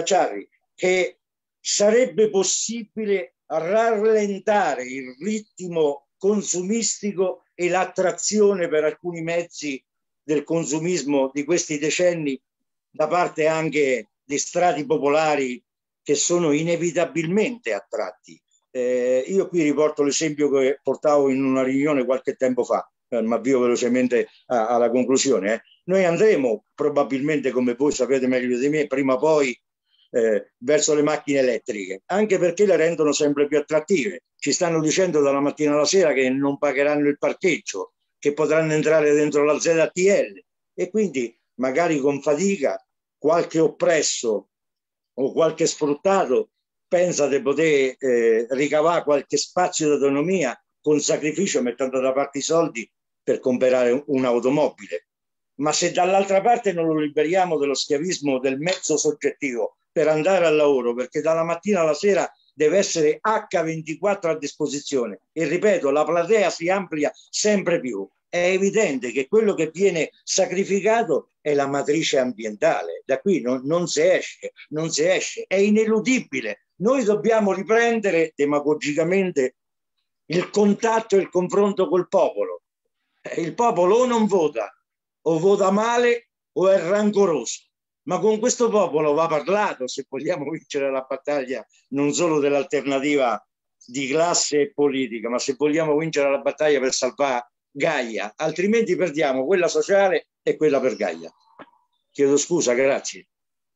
che sarebbe possibile rallentare il ritmo consumistico e l'attrazione per alcuni mezzi del consumismo di questi decenni da parte anche di strati popolari che sono inevitabilmente attratti. Io qui riporto l'esempio che portavo in una riunione qualche tempo fa, ma avvio velocemente alla conclusione. Noi andremo probabilmente, come voi sapete meglio di me, prima o poi verso le macchine elettriche, anche perché le rendono sempre più attrattive. Ci stanno dicendo dalla mattina alla sera che non pagheranno il parcheggio, che potranno entrare dentro la ZTL, e quindi magari con fatica qualche oppresso o qualche sfruttato pensa di poter ricavare qualche spazio di autonomia con sacrificio, mettendo da parte i soldi per comprare un'automobile. Ma se dall'altra parte non lo liberiamo dello schiavismo del mezzo soggettivo per andare al lavoro, perché dalla mattina alla sera deve essere H24 a disposizione, e ripeto, la platea si amplia sempre più, è evidente che quello che viene sacrificato è la matrice ambientale. Da qui non si esce, è ineludibile. Noi dobbiamo riprendere demagogicamente il contatto e il confronto col popolo. Il popolo o non vota, o vota male, o è rancoroso. Ma con questo popolo va parlato se vogliamo vincere la battaglia non solo dell'alternativa di classe e politica, ma se vogliamo vincere la battaglia per salvare Gaia, altrimenti perdiamo quella sociale e quella per Gaia. Chiedo scusa, grazie.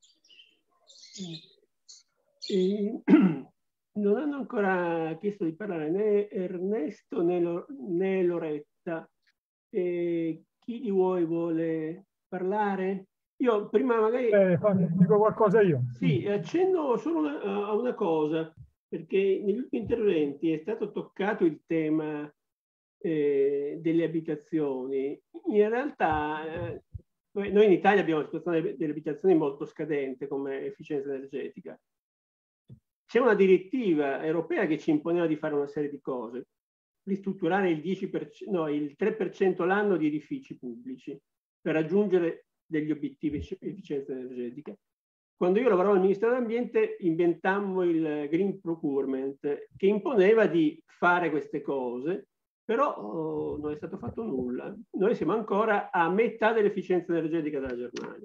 Non hanno ancora chiesto di parlare né Ernesto né Loretta. Chi di voi vuole parlare? Io prima magari... dico qualcosa io. Sì, accenno solo a una cosa, perché negli ultimi interventi è stato toccato il tema delle abitazioni. In realtà noi in Italia abbiamo una situazione delle abitazioni molto scadente come efficienza energetica. C'è una direttiva europea che ci imponeva di fare una serie di cose, ristrutturare il 3% l'anno di edifici pubblici per raggiungere degli obiettivi di efficienza energetica. Quando io lavoravo al Ministero dell'Ambiente inventammo il Green Procurement, che imponeva di fare queste cose, però non è stato fatto nulla. Noi siamo ancora a metà dell'efficienza energetica della Germania.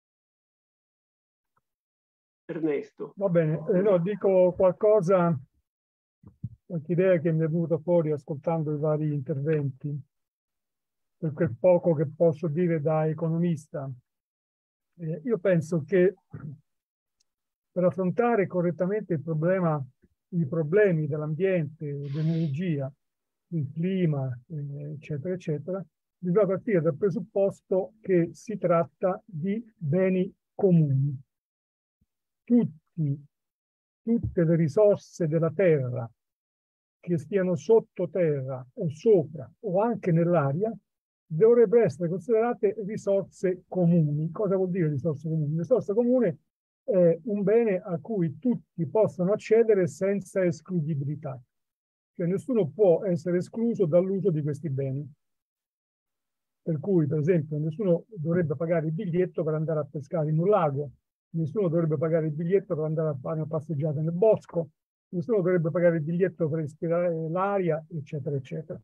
Ernesto. Va bene, no, dico qualcosa, qualche idea che mi è venuta fuori ascoltando i vari interventi, per quel poco che posso dire da economista. Io penso che per affrontare correttamente i problemi dell'ambiente, dell'energia, del clima, eccetera, eccetera, bisogna partire dal presupposto che si tratta di beni comuni. tutte le risorse della terra che stiano sottoterra o sopra o anche nell'aria dovrebbero essere considerate risorse comuni. Cosa vuol dire risorse comuni? Risorsa comune è un bene a cui tutti possono accedere senza escludibilità. Cioè nessuno può essere escluso dall'uso di questi beni. Per cui, per esempio, nessuno dovrebbe pagare il biglietto per andare a pescare in un lago, nessuno dovrebbe pagare il biglietto per andare a fare una passeggiata nel bosco, nessuno dovrebbe pagare il biglietto per respirare l'aria, eccetera, eccetera.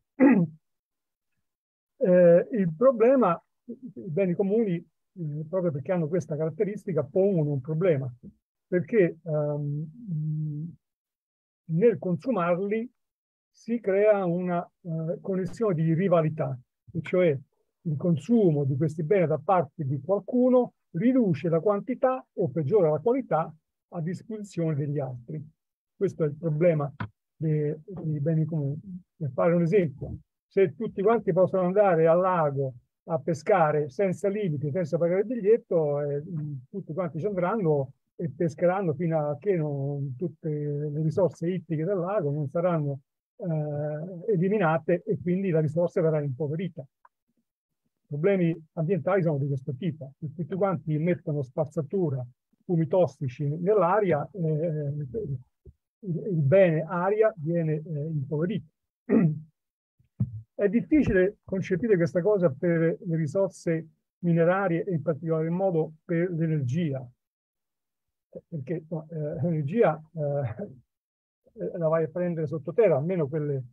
Il problema, i beni comuni, proprio perché hanno questa caratteristica, pongono un problema, perché nel consumarli si crea una connessione di rivalità, cioè il consumo di questi beni da parte di qualcuno riduce la quantità o peggiora la qualità a disposizione degli altri. Questo è il problema dei beni comuni. Per fare un esempio, se tutti quanti possono andare al lago a pescare senza limiti, senza pagare il biglietto, tutti quanti ci andranno e pescheranno fino a che tutte le risorse ittiche del lago non saranno eliminate e quindi la risorsa verrà impoverita. I problemi ambientali sono di questo tipo. Se tutti quanti mettono spazzatura, fumi tossici nell'aria, il bene aria viene impoverito. È difficile concepire questa cosa per le risorse minerarie e in particolar modo per l'energia, perché l'energia la vai a prendere sottoterra, almeno quelle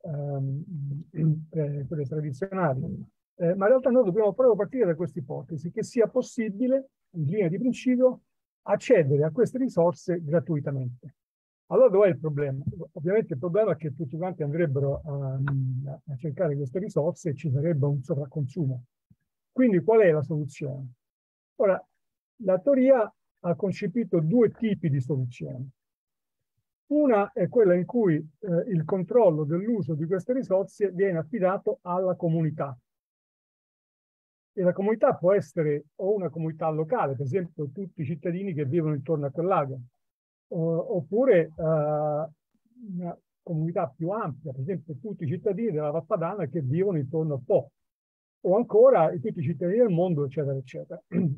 tradizionali. Ma in realtà noi dobbiamo proprio partire da questa ipotesi, che sia possibile, in linea di principio, accedere a queste risorse gratuitamente. Allora dov'è il problema? Ovviamente il problema è che tutti quanti andrebbero a cercare queste risorse e ci sarebbe un sovracconsumo. Quindi qual è la soluzione? Ora, la teoria ha concepito due tipi di soluzioni. Una è quella in cui il controllo dell'uso di queste risorse viene affidato alla comunità. E la comunità può essere o una comunità locale, per esempio tutti i cittadini che vivono intorno a quel lago, oppure una comunità più ampia, per esempio tutti i cittadini della Val Padana che vivono intorno a Po, o ancora tutti i cittadini del mondo, eccetera, eccetera.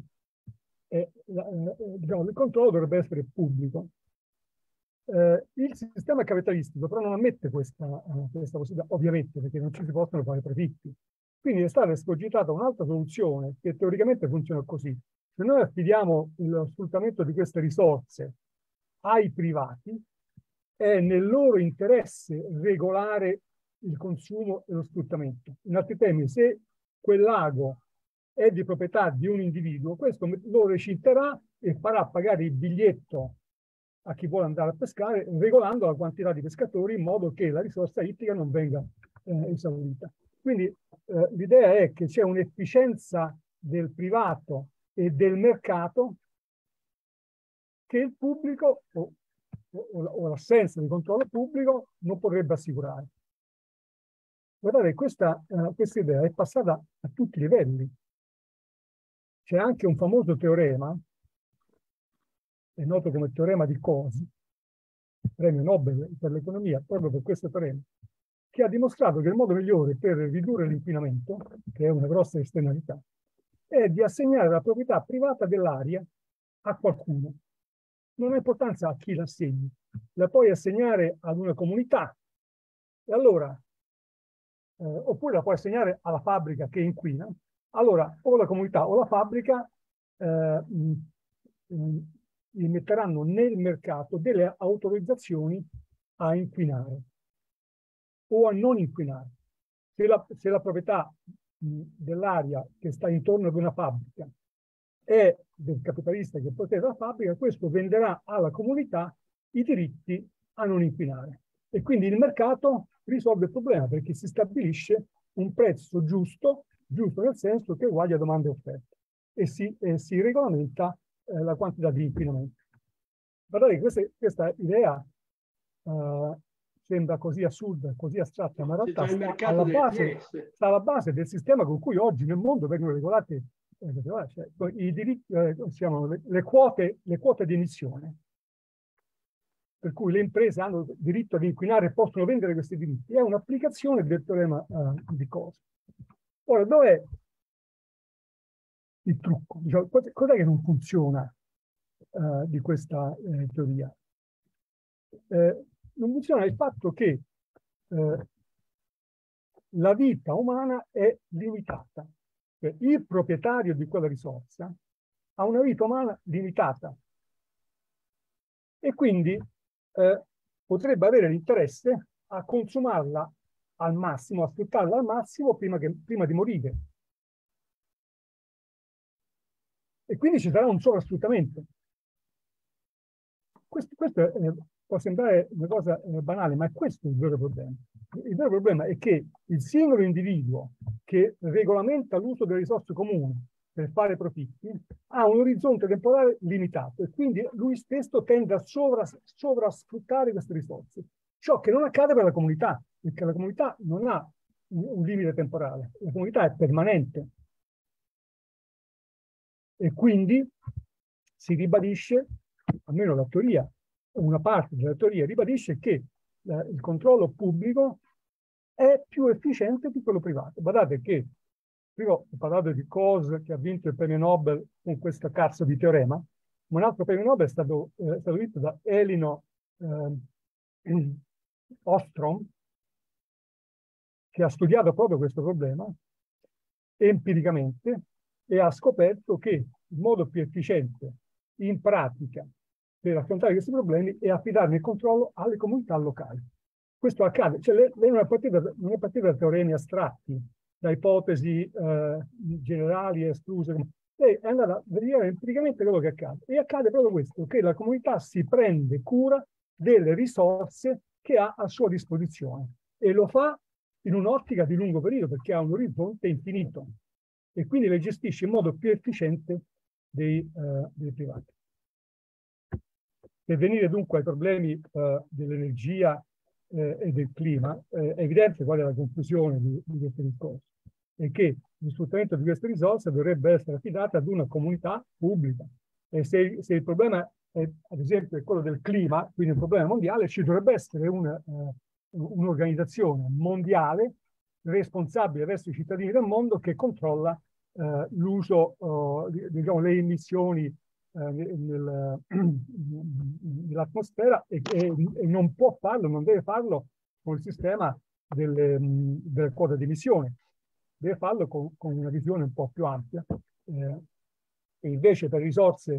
Diciamo, il controllo dovrebbe essere pubblico. Il sistema capitalistico però non ammette questa possibilità, ovviamente, perché non ci si possono fare profitti. Quindi è stata escogitata un'altra soluzione che teoricamente funziona così. Se noi affidiamo lo sfruttamento di queste risorse ai privati, è nel loro interesse regolare il consumo e lo sfruttamento. In altri termini, se quel lago è di proprietà di un individuo, questo lo recinterà e farà pagare il biglietto a chi vuole andare a pescare, regolando la quantità di pescatori in modo che la risorsa ittica non venga esaurita. Quindi l'idea è che c'è un'efficienza del privato e del mercato che il pubblico o l'assenza di controllo pubblico non potrebbe assicurare. Guardate, questa idea è passata a tutti i livelli. C'è anche un famoso teorema, è noto come teorema di Coase, premio Nobel per l'economia, proprio per questo teorema, che ha dimostrato che il modo migliore per ridurre l'inquinamento, che è una grossa esternalità, è di assegnare la proprietà privata dell'aria a qualcuno. Non ha importanza a chi la assegni, la puoi assegnare ad una comunità, e allora, oppure la puoi assegnare alla fabbrica che inquina, allora o la comunità o la fabbrica metteranno nel mercato delle autorizzazioni a inquinare o a non inquinare. Se la proprietà dell'aria che sta intorno ad una fabbrica è del capitalista che possede la fabbrica, questo venderà alla comunità i diritti a non inquinare. E quindi il mercato risolve il problema perché si stabilisce un prezzo giusto nel senso che uguaglia domanda e offerta, e si regolamenta la quantità di inquinamento. Guardate, questa idea sembra così assurda, così astratta, ma in realtà sta alla base del sistema con cui oggi nel mondo vengono regolati i diritti, le quote di emissione. per cui le imprese hanno diritto ad inquinare e possono vendere questi diritti, è un'applicazione del teorema di Coase. Ora, dov'è il trucco? Diciamo, cos'è che non funziona di questa teoria? Non funziona il fatto che la vita umana è limitata. Cioè, il proprietario di quella risorsa ha una vita umana limitata e quindi potrebbe avere l'interesse a consumarla al massimo, a sfruttarla al massimo prima di morire. E quindi ci sarà un sovrasfruttamento. Questo può sembrare una cosa banale, ma è questo il vero problema. Il vero problema è che il singolo individuo che regolamenta l'uso delle risorse comuni per fare profitti ha un orizzonte temporale limitato e quindi lui stesso tende a sovrasfruttare queste risorse. Ciò che non accade per la comunità, perché la comunità non ha un limite temporale, la comunità è permanente. E quindi si ribadisce, almeno la teoria, una parte della teoria ribadisce che il controllo pubblico è più efficiente di quello privato. Guardate che, prima ho parlato di Coase che ha vinto il premio Nobel con questo cazzo di teorema, ma un altro premio Nobel è stato vinto da Elinor Ostrom, che ha studiato proprio questo problema empiricamente e ha scoperto che il modo più efficiente in pratica per affrontare questi problemi è affidarne il controllo alle comunità locali. Questo accade, cioè lei non è partita da teoremi astratti, da ipotesi generali escluse. Lei è andata a vedere empiricamente quello che accade. E accade proprio questo, che la comunità si prende cura delle risorse che ha a sua disposizione e lo fa in un'ottica di lungo periodo perché ha un orizzonte infinito e quindi le gestisce in modo più efficiente dei privati. Per venire dunque ai problemi dell'energia e del clima, è evidente qual è la conclusione di questo discorso, è che lo sfruttamento di queste risorse dovrebbe essere affidato ad una comunità pubblica. E se il problema è, ad esempio, è quello del clima, quindi un problema mondiale, ci dovrebbe essere un'organizzazione mondiale responsabile verso i cittadini del mondo che controlla l'uso, diciamo, le emissioni nell'atmosfera e non può farlo, non deve farlo con il sistema delle quote di emissione, deve farlo con una visione un po' più ampia. E invece per risorse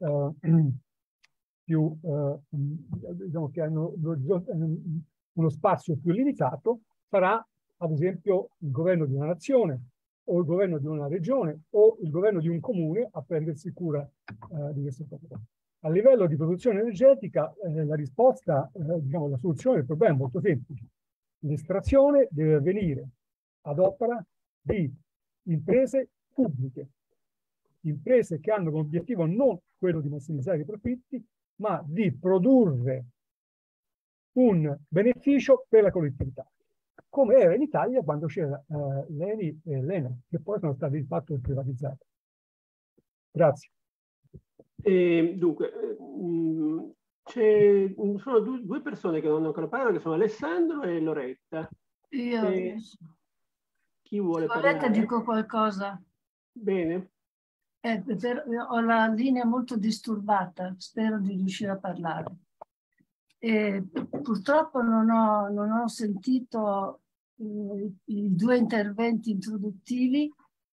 più, diciamo, che hanno uno spazio più limitato, sarà ad esempio il governo di una nazione o il governo di una regione o il governo di un comune a prendersi cura di questo problema. A livello di produzione energetica la risposta, diciamo, la soluzione del problema è molto semplice. L'estrazione deve avvenire ad opera di imprese pubbliche, imprese che hanno come obiettivo non quello di massimizzare i profitti, ma di produrre un beneficio per la collettività, come era in Italia quando c'era l'ENI e l'ENA, che poi sono stati di fatto privatizzati. Grazie. Dunque, sono due persone che non hanno ancora parlato, che sono Alessandro e Loretta. Io chi vuole parlare? parlare? Dico qualcosa. Bene. Ho la linea molto disturbata, spero di riuscire a parlare. Purtroppo non ho sentito i due interventi introduttivi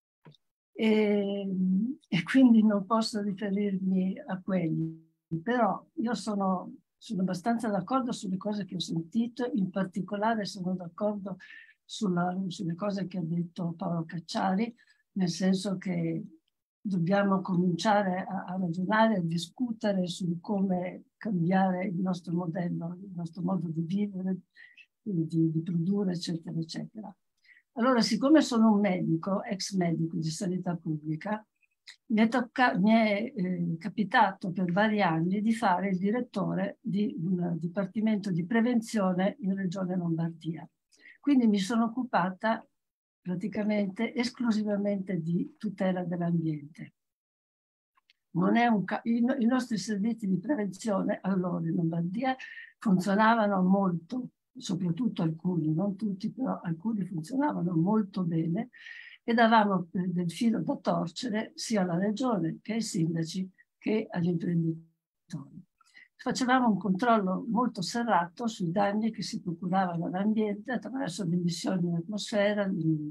e quindi non posso riferirmi a quelli, però io sono abbastanza d'accordo sulle cose che ho sentito, in particolare sono d'accordo sulle cose che ha detto Paolo Cacciari, nel senso che dobbiamo cominciare a ragionare, a discutere su come cambiare il nostro modello, il nostro modo di vivere, di produrre, eccetera, eccetera. Allora, siccome sono un medico, ex medico di sanità pubblica, mi è capitato per vari anni di fare il direttore di un dipartimento di prevenzione in Regione Lombardia. Quindi mi sono occupata praticamente esclusivamente di tutela dell'ambiente. Non è i nostri servizi di prevenzione allora in Lombardia funzionavano molto, soprattutto alcuni, non tutti, però alcuni funzionavano molto bene e davamo del filo da torcere sia alla regione che ai sindaci che agli imprenditori. Facevamo un controllo molto serrato sui danni che si procuravano all'ambiente attraverso le emissioni in atmosfera,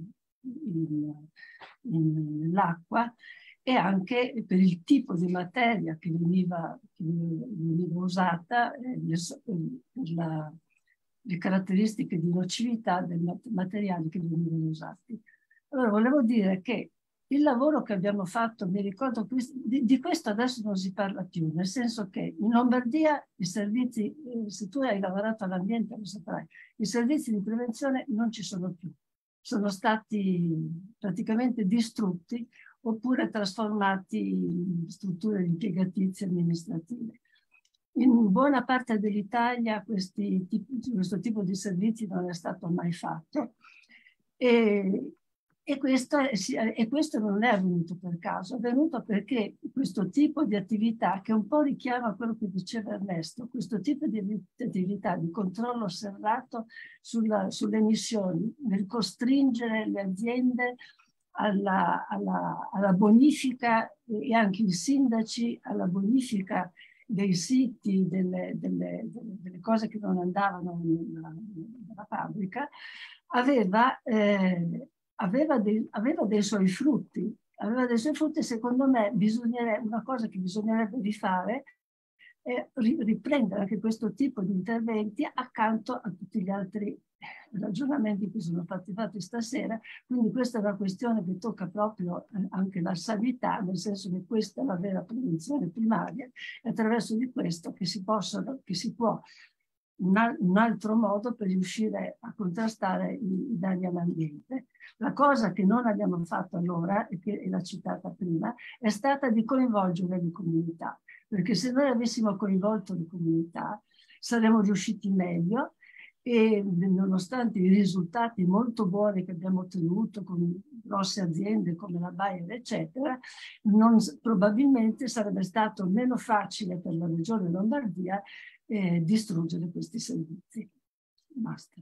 nell'acqua, e anche per il tipo di materia che veniva usata, per le caratteristiche di nocività dei materiali che venivano usati. Allora volevo dire che il lavoro che abbiamo fatto, mi ricordo, di questo adesso non si parla più, nel senso che in Lombardia i servizi, se tu hai lavorato all'ambiente lo saprai, i servizi di prevenzione non ci sono più, sono stati praticamente distrutti oppure trasformati in strutture impiegatizie amministrative. In buona parte dell'Italia questo tipo di servizi non è stato mai fatto e questo non è avvenuto per caso, è avvenuto perché questo tipo di attività, che un po' richiama quello che diceva Ernesto, questo tipo di attività di controllo serrato sulle emissioni, nel costringere le aziende alla bonifica e anche i sindaci alla bonifica dei siti, delle cose che non andavano nella fabbrica, aveva dei suoi frutti. Aveva dei suoi frutti, secondo me una cosa che bisognerebbe rifare è riprendere anche questo tipo di interventi accanto a tutti gli altri ragionamenti che sono fatti stasera. Quindi questa è una questione che tocca proprio anche la sanità, nel senso che questa è la vera prevenzione primaria e attraverso di questo che si può un altro modo per riuscire a contrastare i danni all'ambiente. La cosa che non abbiamo fatto allora, e che l'ha citata prima, è stata di coinvolgere le comunità, perché se noi avessimo coinvolto le comunità saremmo riusciti meglio e nonostante i risultati molto buoni che abbiamo ottenuto con grosse aziende come la Bayer, eccetera, probabilmente sarebbe stato meno facile per la Regione Lombardia distruggere questi servizi. Basta.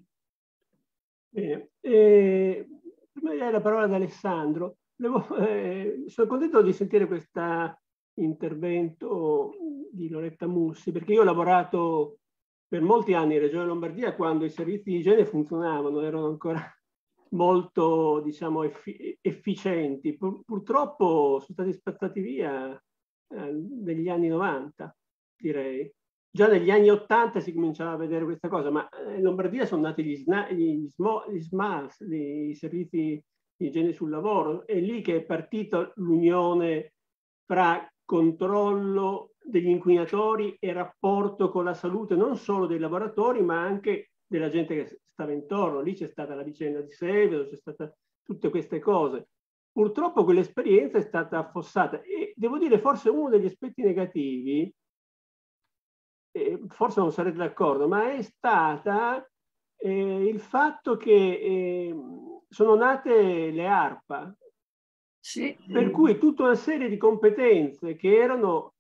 Bene. Prima di dare la parola ad Alessandro, sono contento di sentire questo intervento di Loretta Mussi, perché io ho lavorato per molti anni in Regione Lombardia quando i servizi di igiene funzionavano, erano ancora molto, diciamo, efficienti. Purtroppo sono stati spazzati via negli anni 90, direi. Già negli anni 80 si cominciava a vedere questa cosa, ma in Lombardia sono nati gli SMAS, i servizi di igiene sul lavoro. È lì che è partita l'unione fra controllo degli inquinatori e rapporto con la salute non solo dei lavoratori, ma anche della gente che stava intorno. Lì c'è stata la vicenda di Seveso, c'è stata tutte queste cose. Purtroppo quell'esperienza è stata affossata e devo dire forse uno degli aspetti negativi, forse non sarete d'accordo, ma è stata il fatto che sono nate le ARPA, sì. Per cui tutta una serie di competenze che erano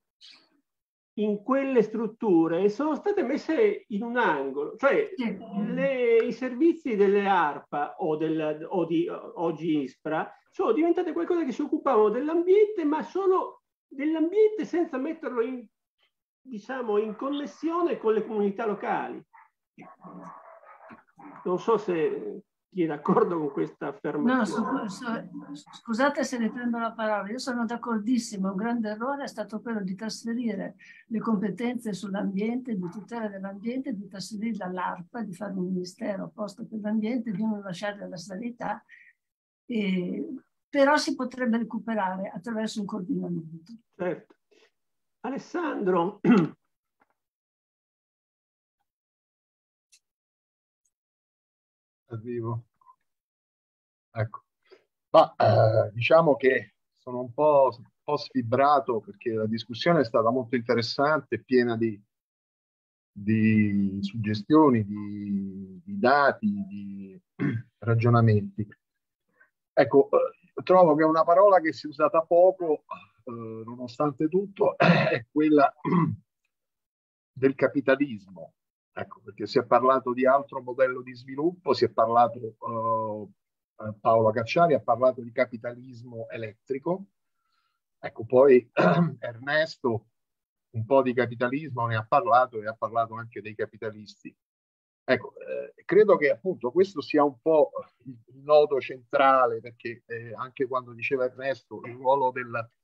in quelle strutture sono state messe in un angolo, cioè i servizi delle ARPA o di oggi ISPRA sono diventate qualcosa che si occupavano dell'ambiente, ma solo dell'ambiente senza metterlo in, diciamo, in connessione con le comunità locali. Non so se chi è d'accordo con questa affermazione. No, scusate se ne prendo la parola, io sono d'accordissimo, un grande errore è stato quello di trasferire le competenze sull'ambiente, di tutela dell'ambiente, di trasferirle all'ARPA, di fare un ministero apposta per l'ambiente, di non lasciare la sanità, però si potrebbe recuperare attraverso un coordinamento. Certo. Alessandro. Arrivo. Ecco. Ma diciamo che sono un po' sfibrato perché la discussione è stata molto interessante, piena di suggestioni, di dati, di ragionamenti. Ecco, trovo che una parola che si è usata poco nonostante tutto, è quella del capitalismo. Ecco, perché si è parlato di altro modello di sviluppo, si è parlato, Paolo Cacciari ha parlato di capitalismo elettrico. Ecco, poi Ernesto un po' di capitalismo ne ha parlato e ha parlato anche dei capitalisti. Ecco, credo che appunto questo sia un po' il nodo centrale, perché anche quando diceva Ernesto il ruolo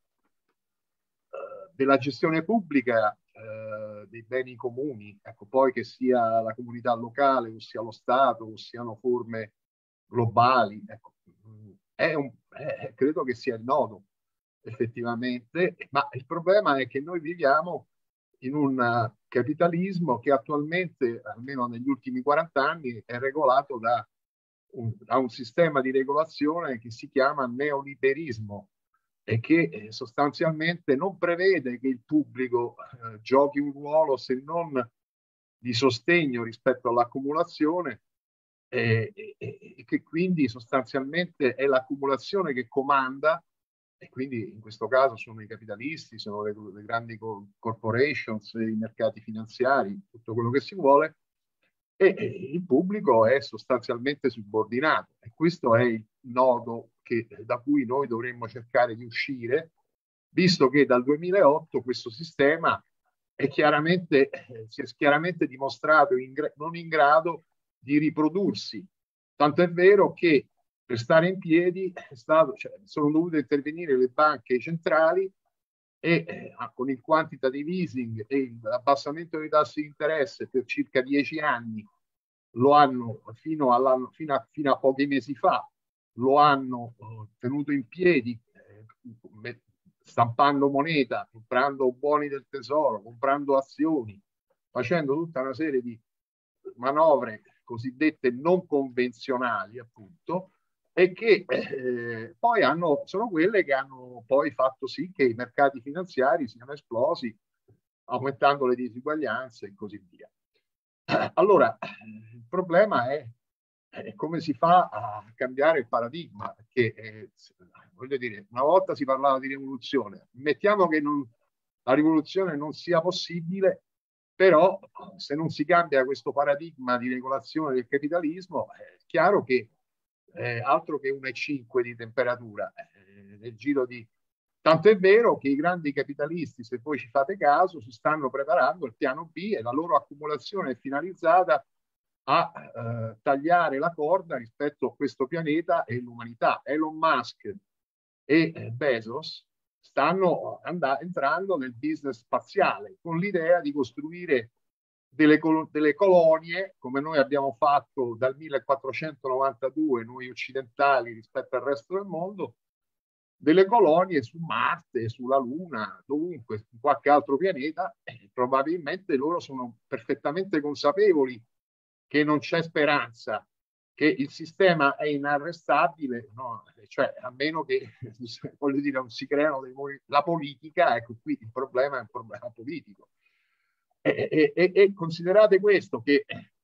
della gestione pubblica dei beni comuni, ecco, poi che sia la comunità locale o sia lo Stato o siano forme globali, ecco, credo che sia il nodo effettivamente, ma il problema è che noi viviamo in un capitalismo che attualmente, almeno negli ultimi 40 anni, è regolato da un sistema di regolazione che si chiama neoliberismo e che sostanzialmente non prevede che il pubblico giochi un ruolo se non di sostegno rispetto all'accumulazione e che quindi sostanzialmente è l'accumulazione che comanda, e quindi in questo caso sono i capitalisti, sono le grandi corporations, i mercati finanziari, tutto quello che si vuole, e il pubblico è sostanzialmente subordinato. E questo è il nodo da cui noi dovremmo cercare di uscire, visto che dal 2008 questo sistema si è chiaramente dimostrato non in grado di riprodursi. Tanto è vero che per stare in piedi sono dovute intervenire le banche centrali e con il quantitative easing e l'abbassamento dei tassi di interesse per circa 10 anni lo hanno fino a pochi mesi fa lo hanno tenuto in piedi stampando moneta, comprando buoni del tesoro, comprando azioni, facendo tutta una serie di manovre cosiddette non convenzionali, appunto, e che poi sono quelle che hanno poi fatto sì che i mercati finanziari siano esplosi, aumentando le disuguaglianze e così via. Allora, il problema è come si fa a cambiare il paradigma, perché voglio dire, una volta si parlava di rivoluzione, mettiamo che la rivoluzione non sia possibile, però se non si cambia questo paradigma di regolazione del capitalismo, è chiaro che altro che 1,5 di temperatura nel giro di... Tanto è vero che i grandi capitalisti, se voi ci fate caso, si stanno preparando il piano B e la loro accumulazione è finalizzata a tagliare la corda rispetto a questo pianeta e l'umanità. Elon Musk e Bezos stanno entrando nel business spaziale con l'idea di costruire delle colonie, come noi abbiamo fatto dal 1492, noi occidentali rispetto al resto del mondo, delle colonie su Marte, sulla Luna, dovunque, su qualche altro pianeta. Probabilmente loro sono perfettamente consapevoli che non c'è speranza, che il sistema è inarrestabile, no? Cioè, a meno che, voglio dire, non si creano la politica, ecco, qui il problema è un problema politico. E considerate questo, che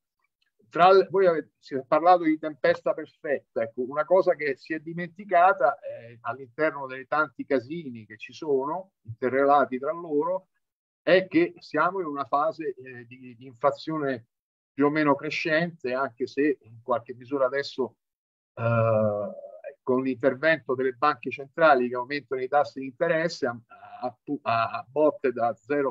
voi si è parlato di tempesta perfetta, ecco, una cosa che si è dimenticata all'interno dei tanti casini che ci sono, interrelati tra loro, è che siamo in una fase di inflazione più o meno crescente, anche se in qualche misura adesso con l'intervento delle banche centrali che aumentano i tassi di interesse a botte da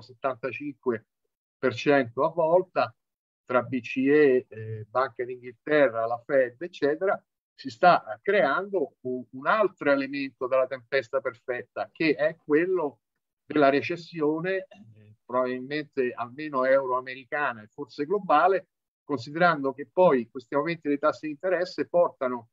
0,75% a volta, tra BCE, Banca d'Inghilterra, la Fed, eccetera, si sta creando un altro elemento della tempesta perfetta, che è quello della recessione, probabilmente almeno euroamericana e forse globale, considerando che poi questi aumenti dei tassi di interesse portano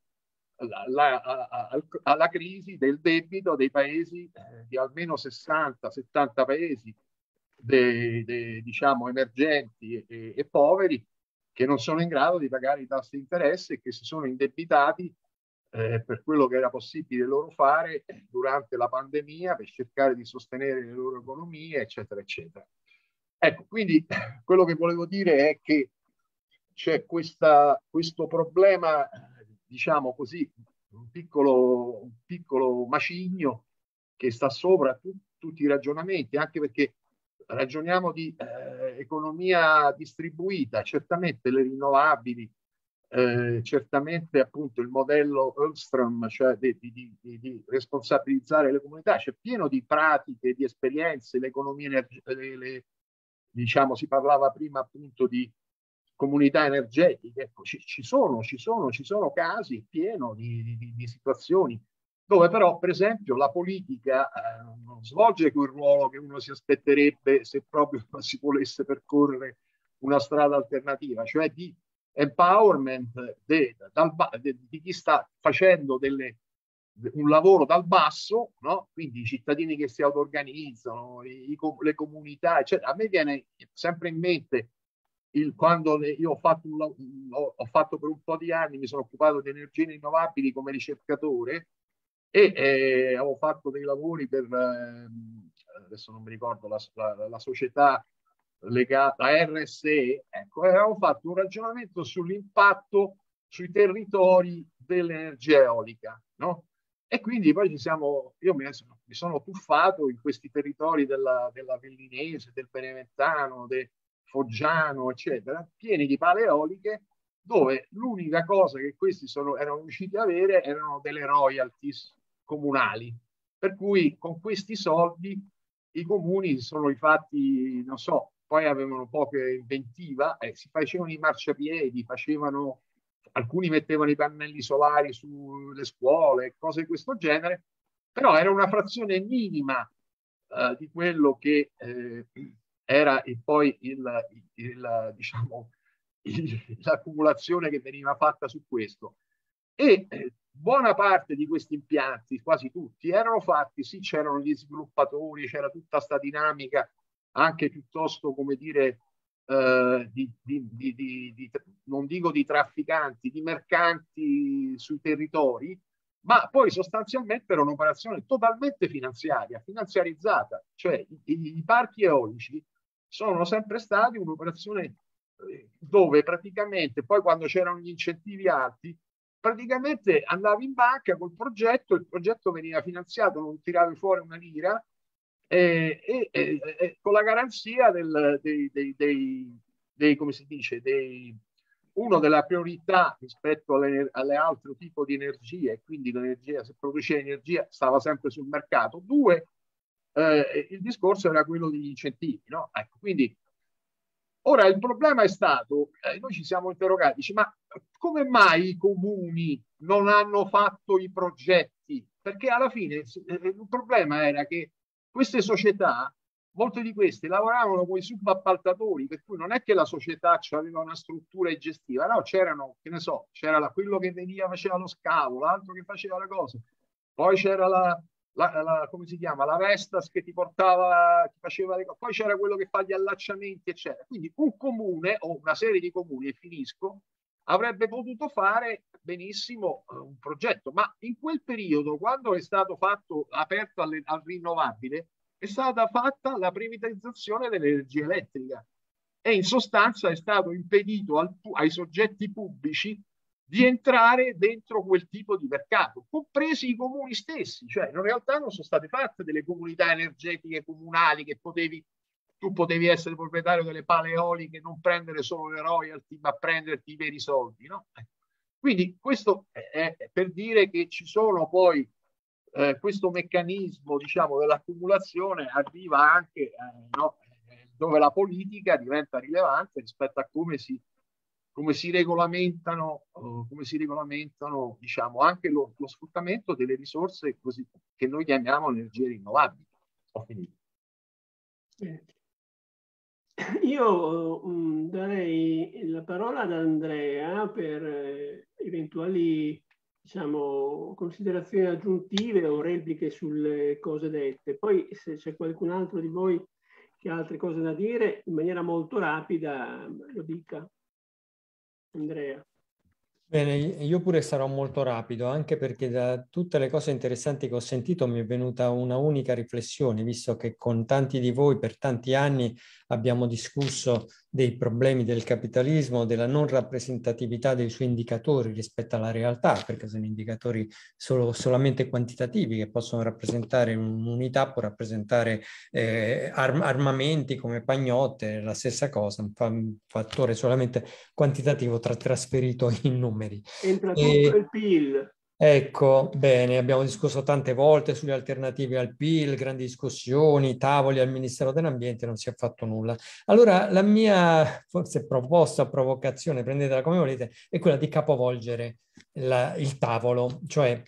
alla crisi del debito dei paesi, di almeno 60-70 paesi diciamo emergenti e poveri, che non sono in grado di pagare i tassi di interesse e che si sono indebitati per quello che era possibile loro fare durante la pandemia per cercare di sostenere le loro economie, eccetera, eccetera. Ecco, quindi quello che volevo dire è che c'è questo problema, diciamo così, un piccolo macigno che sta sopra tutti i ragionamenti, anche perché ragioniamo di economia distribuita, certamente le rinnovabili, certamente appunto il modello Ölström, cioè di responsabilizzare le comunità, c'è pieno di pratiche, di esperienze, l'economia diciamo, si parlava prima appunto di comunità energetiche, ecco, ci sono casi pieno di situazioni dove però per esempio la politica non svolge quel ruolo che uno si aspetterebbe se proprio si volesse percorrere una strada alternativa, cioè di empowerment di chi sta facendo un lavoro dal basso, no? Quindi i cittadini che si auto-organizzano, le comunità, eccetera. A me viene sempre in mente quando io ho fatto per un po' di anni, mi sono occupato di energie rinnovabili come ricercatore e avevo fatto dei lavori per, adesso non mi ricordo, la società legata a RSE, ecco, avevamo fatto un ragionamento sull'impatto sui territori dell'energia eolica, no? E quindi poi io mi sono tuffato in questi territori della Vellinese, del Beneventano, del Foggiano, eccetera, pieni di pale eoliche, dove l'unica cosa che questi erano riusciti ad avere erano delle royalties comunali. Per cui con questi soldi i comuni si sono rifatti, non so, poi avevano poca inventiva, si facevano i marciapiedi, alcuni mettevano i pannelli solari sulle scuole, cose di questo genere, però era una frazione minima di quello che era poi diciamo, l'accumulazione che veniva fatta su questo. E buona parte di questi impianti, quasi tutti, erano fatti, sì, c'erano gli sviluppatori, c'era tutta questa dinamica anche piuttosto, come dire, non dico di trafficanti, di mercanti sui territori, ma poi sostanzialmente era un'operazione totalmente finanziarizzata, cioè i parchi eolici sono sempre stati un'operazione dove praticamente poi quando c'erano gli incentivi alti, praticamente andavi in banca col progetto, il progetto veniva finanziato, non tiravi fuori una lira, con la garanzia come si dice, uno della priorità rispetto alle altre tipo di energie, e quindi l'energia, se produceva energia, stava sempre sul mercato. Due, il discorso era quello degli incentivi, no? Ecco, quindi ora il problema è stato, noi ci siamo interrogati, dice, ma come mai i comuni non hanno fatto i progetti? Perché alla fine il problema era che queste società, molte di queste lavoravano con i subappaltatori, per cui non è che la società aveva una struttura gestiva, no, c'erano, che ne so, c'era quello che faceva lo scavo, l'altro che faceva le cose, poi c'era come si chiama, la Vestas che ti portava, ti faceva le cose, poi c'era quello che fa gli allacciamenti, eccetera. Quindi un comune o una serie di comuni, e finisco, avrebbe potuto fare benissimo un progetto, ma in quel periodo, quando è stato aperto al rinnovabile, è stata fatta la privatizzazione dell'energia elettrica e in sostanza è stato impedito ai soggetti pubblici di entrare dentro quel tipo di mercato, compresi i comuni stessi, cioè in realtà non sono state fatte delle comunità energetiche comunali che tu potevi essere proprietario delle pale eoliche, non prendere solo le royalty, ma prenderti i veri soldi, no? Quindi questo è per dire che ci sono poi questo meccanismo, diciamo, dell'accumulazione arriva anche dove la politica diventa rilevante rispetto a come si regolamentano, diciamo, anche lo sfruttamento delle risorse così, che noi chiamiamo energie rinnovabili. Ho finito. Io darei la parola ad Andrea per eventuali, diciamo, considerazioni aggiuntive o repliche sulle cose dette. Poi se c'è qualcun altro di voi che ha altre cose da dire, in maniera molto rapida lo dica. Andrea. Bene, io pure sarò molto rapido, anche perché da tutte le cose interessanti che ho sentito mi è venuta una unica riflessione, visto che con tanti di voi per tanti anni abbiamo discusso dei problemi del capitalismo, della non rappresentatività dei suoi indicatori rispetto alla realtà, perché sono indicatori solamente quantitativi che possono rappresentare un'unità, può rappresentare armamenti come pagnotte, la stessa cosa, un fattore solamente quantitativo trasferito in numeri. Entra tutto il PIL. Ecco, bene, abbiamo discusso tante volte sulle alternative al PIL, grandi discussioni, tavoli al Ministero dell'Ambiente, non si è fatto nulla. Allora, la mia forse proposta, provocazione, prendetela come volete, è quella di capovolgere il tavolo, cioè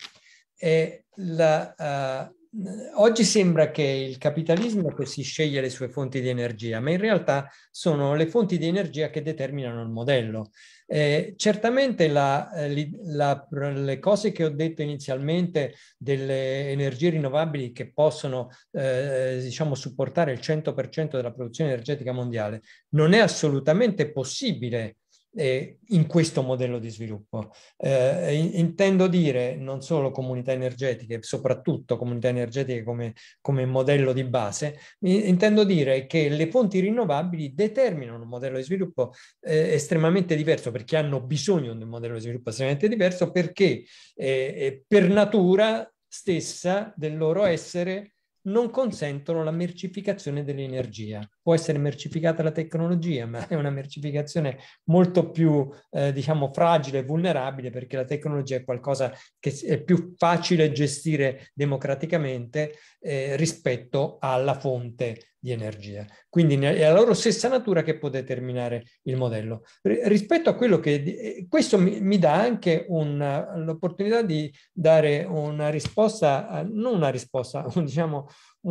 oggi sembra che il capitalismo che si sceglie le sue fonti di energia, ma in realtà sono le fonti di energia che determinano il modello. Certamente le cose che ho detto inizialmente delle energie rinnovabili che possono diciamo supportare il 100% della produzione energetica mondiale non è assolutamente possibile in questo modello di sviluppo. Intendo dire non solo comunità energetiche, soprattutto comunità energetiche come modello di base, intendo dire che le fonti rinnovabili determinano un modello di sviluppo estremamente diverso, perché hanno bisogno di un modello di sviluppo estremamente diverso, perché per natura stessa del loro essere non consentono la mercificazione dell'energia. Può essere mercificata la tecnologia, ma è una mercificazione molto più, diciamo, fragile e vulnerabile, perché la tecnologia è qualcosa che è più facile gestire democraticamente rispetto alla fonte di energia. Quindi è la loro stessa natura che può determinare il modello. Rispetto a quello che... questo mi dà anche l'opportunità di dare una risposta, non una risposta, diciamo,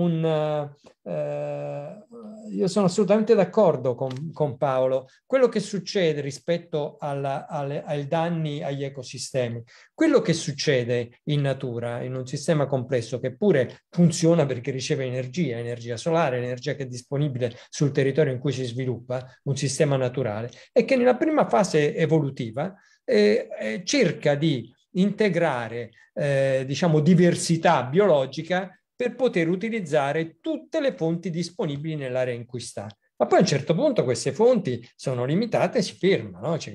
io sono assolutamente d'accordo con Paolo. Quello che succede rispetto ai danni agli ecosistemi, quello che succede in natura, in un sistema complesso che pure funziona perché riceve energia solare, energia che è disponibile sul territorio in cui si sviluppa, un sistema naturale, è che nella prima fase evolutiva cerca di integrare diciamo diversità biologica per poter utilizzare tutte le fonti disponibili nell'area in cui sta. Ma poi a un certo punto queste fonti sono limitate e si fermano, no? Cioè,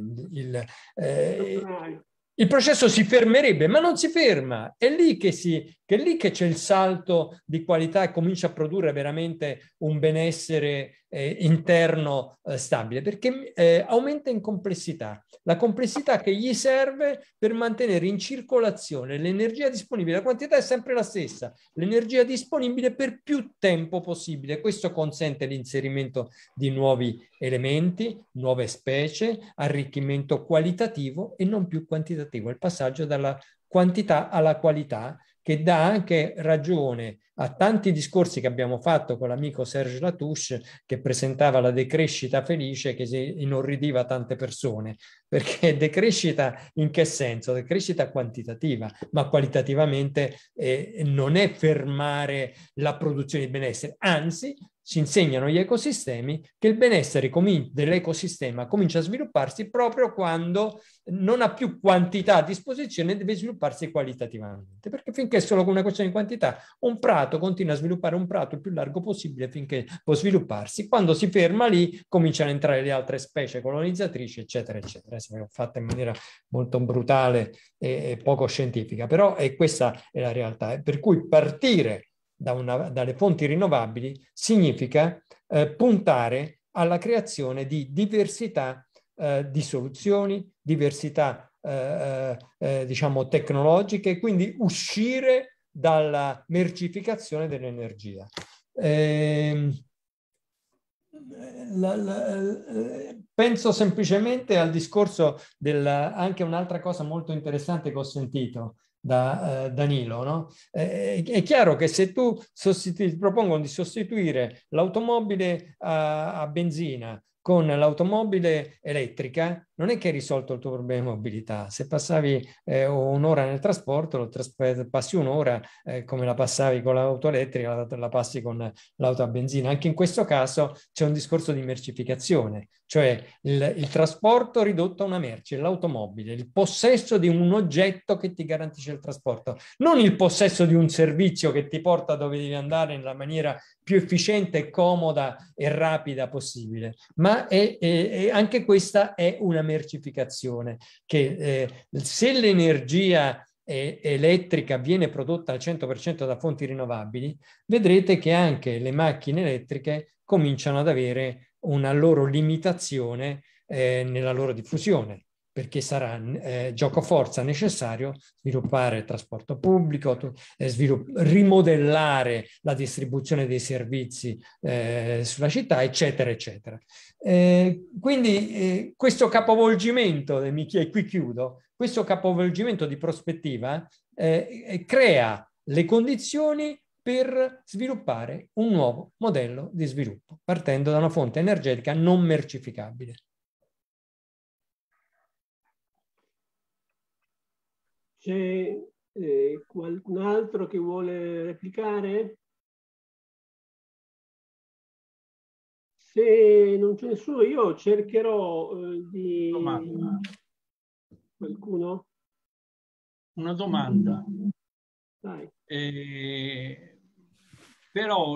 il processo si fermerebbe, ma non si ferma. È lì che c'è il salto di qualità e comincia a produrre veramente un benessere interno stabile, perché aumenta in complessità. La complessità che gli serve per mantenere in circolazione l'energia disponibile. La quantità è sempre la stessa, l'energia disponibile per più tempo possibile. Questo consente l'inserimento di nuovi elementi, nuove specie, arricchimento qualitativo e non più quantitativo. Il passaggio dalla quantità alla qualità, che dà anche ragione a tanti discorsi che abbiamo fatto con l'amico Serge Latouche, che presentava la decrescita felice, che si inorridiva tante persone. Perché decrescita in che senso? Decrescita quantitativa, ma qualitativamente non è fermare la produzione di benessere, anzi ci insegnano gli ecosistemi che il benessere dell'ecosistema comincia a svilupparsi proprio quando non ha più quantità a disposizione e deve svilupparsi qualitativamente, perché finché è solo una questione di quantità, un prato continua a sviluppare un prato il più largo possibile finché può svilupparsi. Quando si ferma lì cominciano a entrare le altre specie colonizzatrici, eccetera, eccetera. L'ho fatta in maniera molto brutale e poco scientifica, però questa è la realtà. Per cui partire dalle fonti rinnovabili significa puntare alla creazione di diversità di soluzioni, diversità diciamo tecnologiche, quindi uscire dalla mercificazione dell'energia. Penso semplicemente al discorso anche un'altra cosa molto interessante che ho sentito da Danilo, no? È chiaro che se tu propongono di sostituire l'automobile a benzina con l'automobile elettrica, non è che hai risolto il tuo problema di mobilità. Se passavi un'ora nel trasporto, passi un'ora come la passavi con l'auto elettrica, la passi con l'auto a benzina. Anche in questo caso c'è un discorso di mercificazione, cioè il trasporto ridotto a una merce, l'automobile, il possesso di un oggetto che ti garantisce il trasporto, non il possesso di un servizio che ti porta dove devi andare nella maniera più efficiente, comoda e rapida possibile, ma anche questa è una mercificazione che se l'energia elettrica viene prodotta al 100% da fonti rinnovabili, vedrete che anche le macchine elettriche cominciano ad avere una loro limitazione nella loro diffusione, perché sarà giocoforza necessario sviluppare il trasporto pubblico, rimodellare la distribuzione dei servizi sulla città, eccetera, eccetera. Quindi questo capovolgimento, qui chiudo, questo capovolgimento di prospettiva crea le condizioni per sviluppare un nuovo modello di sviluppo, partendo da una fonte energetica non mercificabile. C'è qualcun altro che vuole replicare? Se non c'è nessuno, io cercherò di... Qualcuno? Una domanda. Dai. Però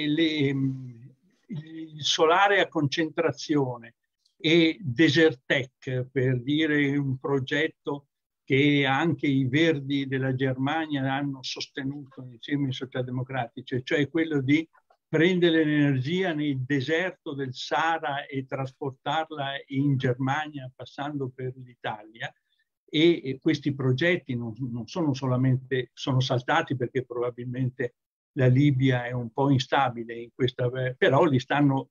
il solare a concentrazione e Desertec, per dire un progetto che anche i Verdi della Germania hanno sostenuto insieme ai socialdemocratici, cioè quello di prendere l'energia nel deserto del Sahara e trasportarla in Germania passando per l'Italia. E questi progetti non sono solamente, sono saltati perché probabilmente la Libia è un po' instabile in questa, però li stanno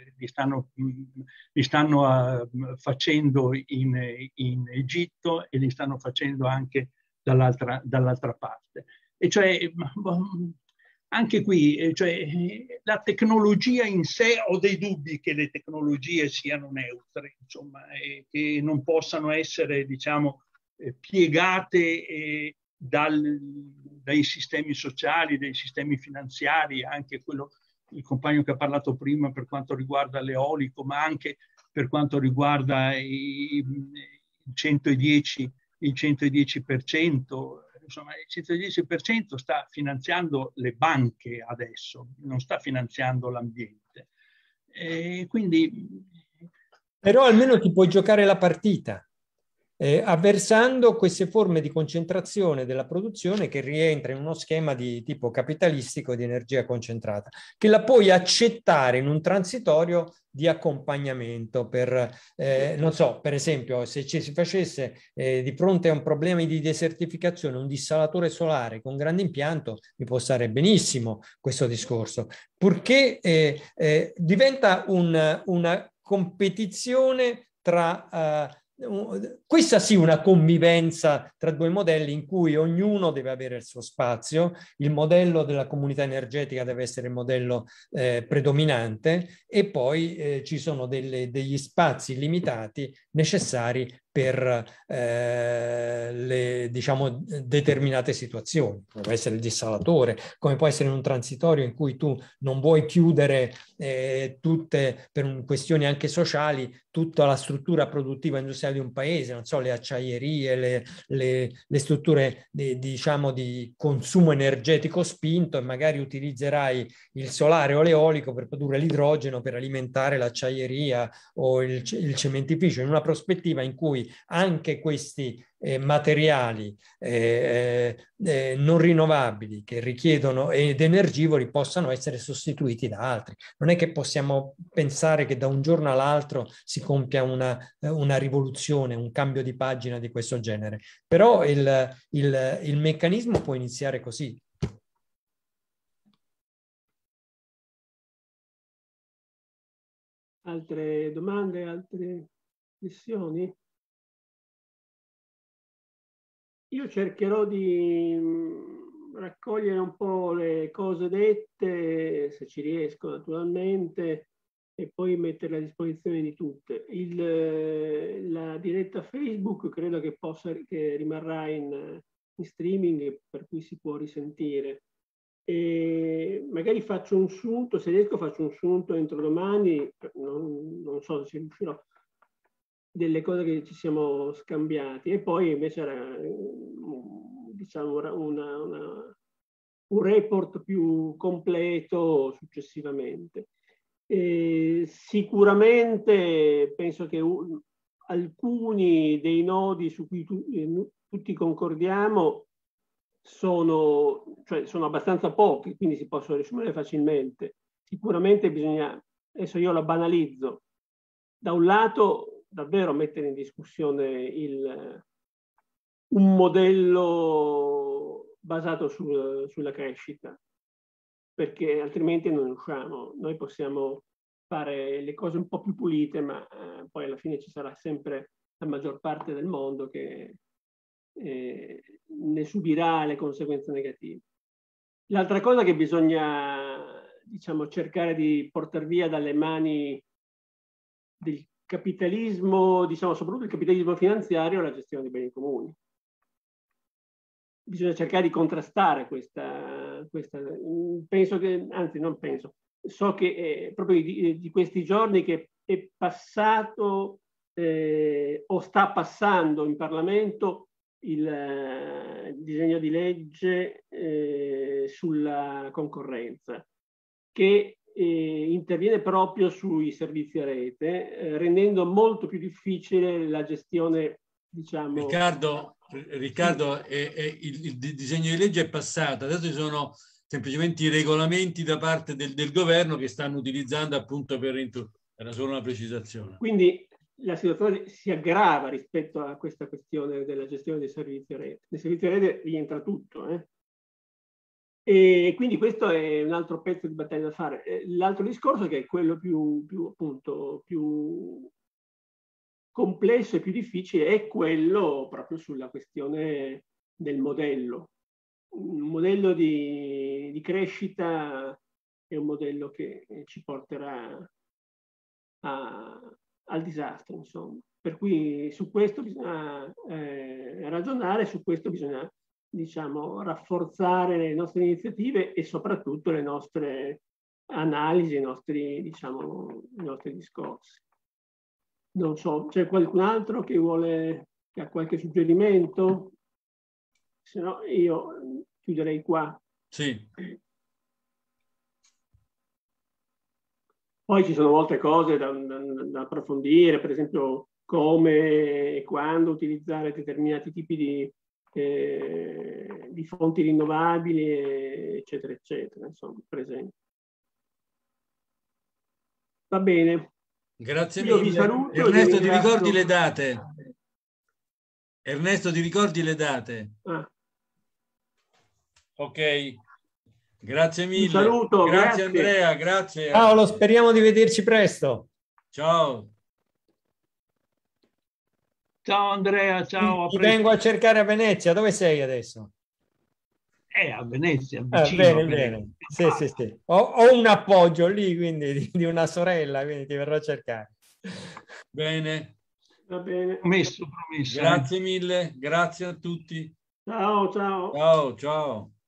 facendo in Egitto e li stanno facendo anche dall'altra parte. E cioè anche qui, cioè, la tecnologia in sé, ho dei dubbi che le tecnologie siano neutre, insomma, e che non possano essere, diciamo, piegate dai sistemi sociali, dai sistemi finanziari, anche quello, il compagno che ha parlato prima per quanto riguarda l'eolico, ma anche per quanto riguarda il 110%, insomma il 110% sta finanziando le banche adesso, non sta finanziando l'ambiente. Quindi... Però almeno ti puoi giocare la partita. Avversando queste forme di concentrazione della produzione che rientra in uno schema di tipo capitalistico di energia concentrata, che la puoi accettare in un transitorio di accompagnamento per, non so, per esempio, se ci si facesse di fronte a un problema di desertificazione, un dissalatore solare con grande impianto, mi può stare benissimo questo discorso, purché diventa una competizione tra... questa sì, una convivenza tra due modelli in cui ognuno deve avere il suo spazio, il modello della comunità energetica deve essere il modello predominante e poi ci sono degli spazi limitati necessari per le, diciamo, determinate situazioni. Può essere il dissalatore, come può essere in un transitorio in cui tu non vuoi chiudere tutte, per questioni anche sociali, tutta la struttura produttiva industriale di un paese, non so, le acciaierie, le strutture diciamo di consumo energetico spinto, e magari utilizzerai il solare o l'eolico per produrre l'idrogeno per alimentare l'acciaieria o il cementificio, in una prospettiva in cui anche questi materiali non rinnovabili che richiedono ed energivori possano essere sostituiti da altri. Non è che possiamo pensare che da un giorno all'altro si compia una rivoluzione, un cambio di pagina di questo genere, però il meccanismo può iniziare così. Altre domande, altre questioni? Io cercherò di raccogliere un po' le cose dette, se ci riesco naturalmente, e poi metterle a disposizione di tutte. La diretta Facebook credo che rimarrà in streaming, per cui si può risentire. E magari faccio un sunto, se riesco faccio un sunto entro domani, non so se ci riuscirò, delle cose che ci siamo scambiati, e poi invece era, diciamo, un report più completo successivamente. Sicuramente penso che alcuni dei nodi su cui tutti concordiamo sono abbastanza pochi, quindi si possono riassumere facilmente. Sicuramente bisogna, adesso io la banalizzo, da un lato davvero mettere in discussione un modello basato sulla crescita, perché altrimenti non usciamo. Noi possiamo fare le cose un po' più pulite, ma poi alla fine ci sarà sempre la maggior parte del mondo che ne subirà le conseguenze negative. L'altra cosa che bisogna, diciamo, cercare di portare via dalle mani del capitalismo, diciamo soprattutto il capitalismo finanziario, è la gestione dei beni comuni. Bisogna cercare di contrastare questa penso che, anzi non penso, so che proprio di questi giorni che è passato o sta passando in Parlamento il disegno di legge sulla concorrenza, che interviene proprio sui servizi a rete, rendendo molto più difficile la gestione, diciamo... Riccardo, il disegno di legge è passato, adesso ci sono semplicemente i regolamenti da parte del governo che stanno utilizzando appunto era solo una precisazione. Quindi la situazione si aggrava rispetto a questa questione della gestione dei servizi a rete. Nei servizi a rete rientra tutto. E quindi questo è un altro pezzo di battaglia da fare. L'altro discorso, che è quello più complesso e più difficile, è quello proprio sulla questione del modello. Un modello di crescita è un modello che ci porterà al disastro, insomma. Per cui su questo bisogna ragionare, su questo bisogna, diciamo, rafforzare le nostre iniziative e soprattutto le nostre analisi, i nostri discorsi. Non so, c'è qualcun altro che ha qualche suggerimento? Se no io chiuderei qua. Sì. Poi ci sono molte cose da approfondire, per esempio come e quando utilizzare determinati tipi di fonti rinnovabili, eccetera, eccetera, insomma, presente. Va bene. Grazie Io mille. vi saluto. Ernesto, ti ricordi le date? Ernesto, ti ricordi le date? Ok. Grazie mille. Un saluto, grazie Andrea, grazie. Paolo, speriamo di vederci presto. Ciao. Ciao Andrea, ciao. Ti vengo a cercare a Venezia. Dove sei adesso? A Venezia, vicino. Bene, bene. Sì, sì, sì. Ho un appoggio lì, quindi di una sorella, quindi ti verrò a cercare. Bene. Va bene. Promesso. Grazie mille, grazie a tutti. Ciao, ciao. Ciao, ciao.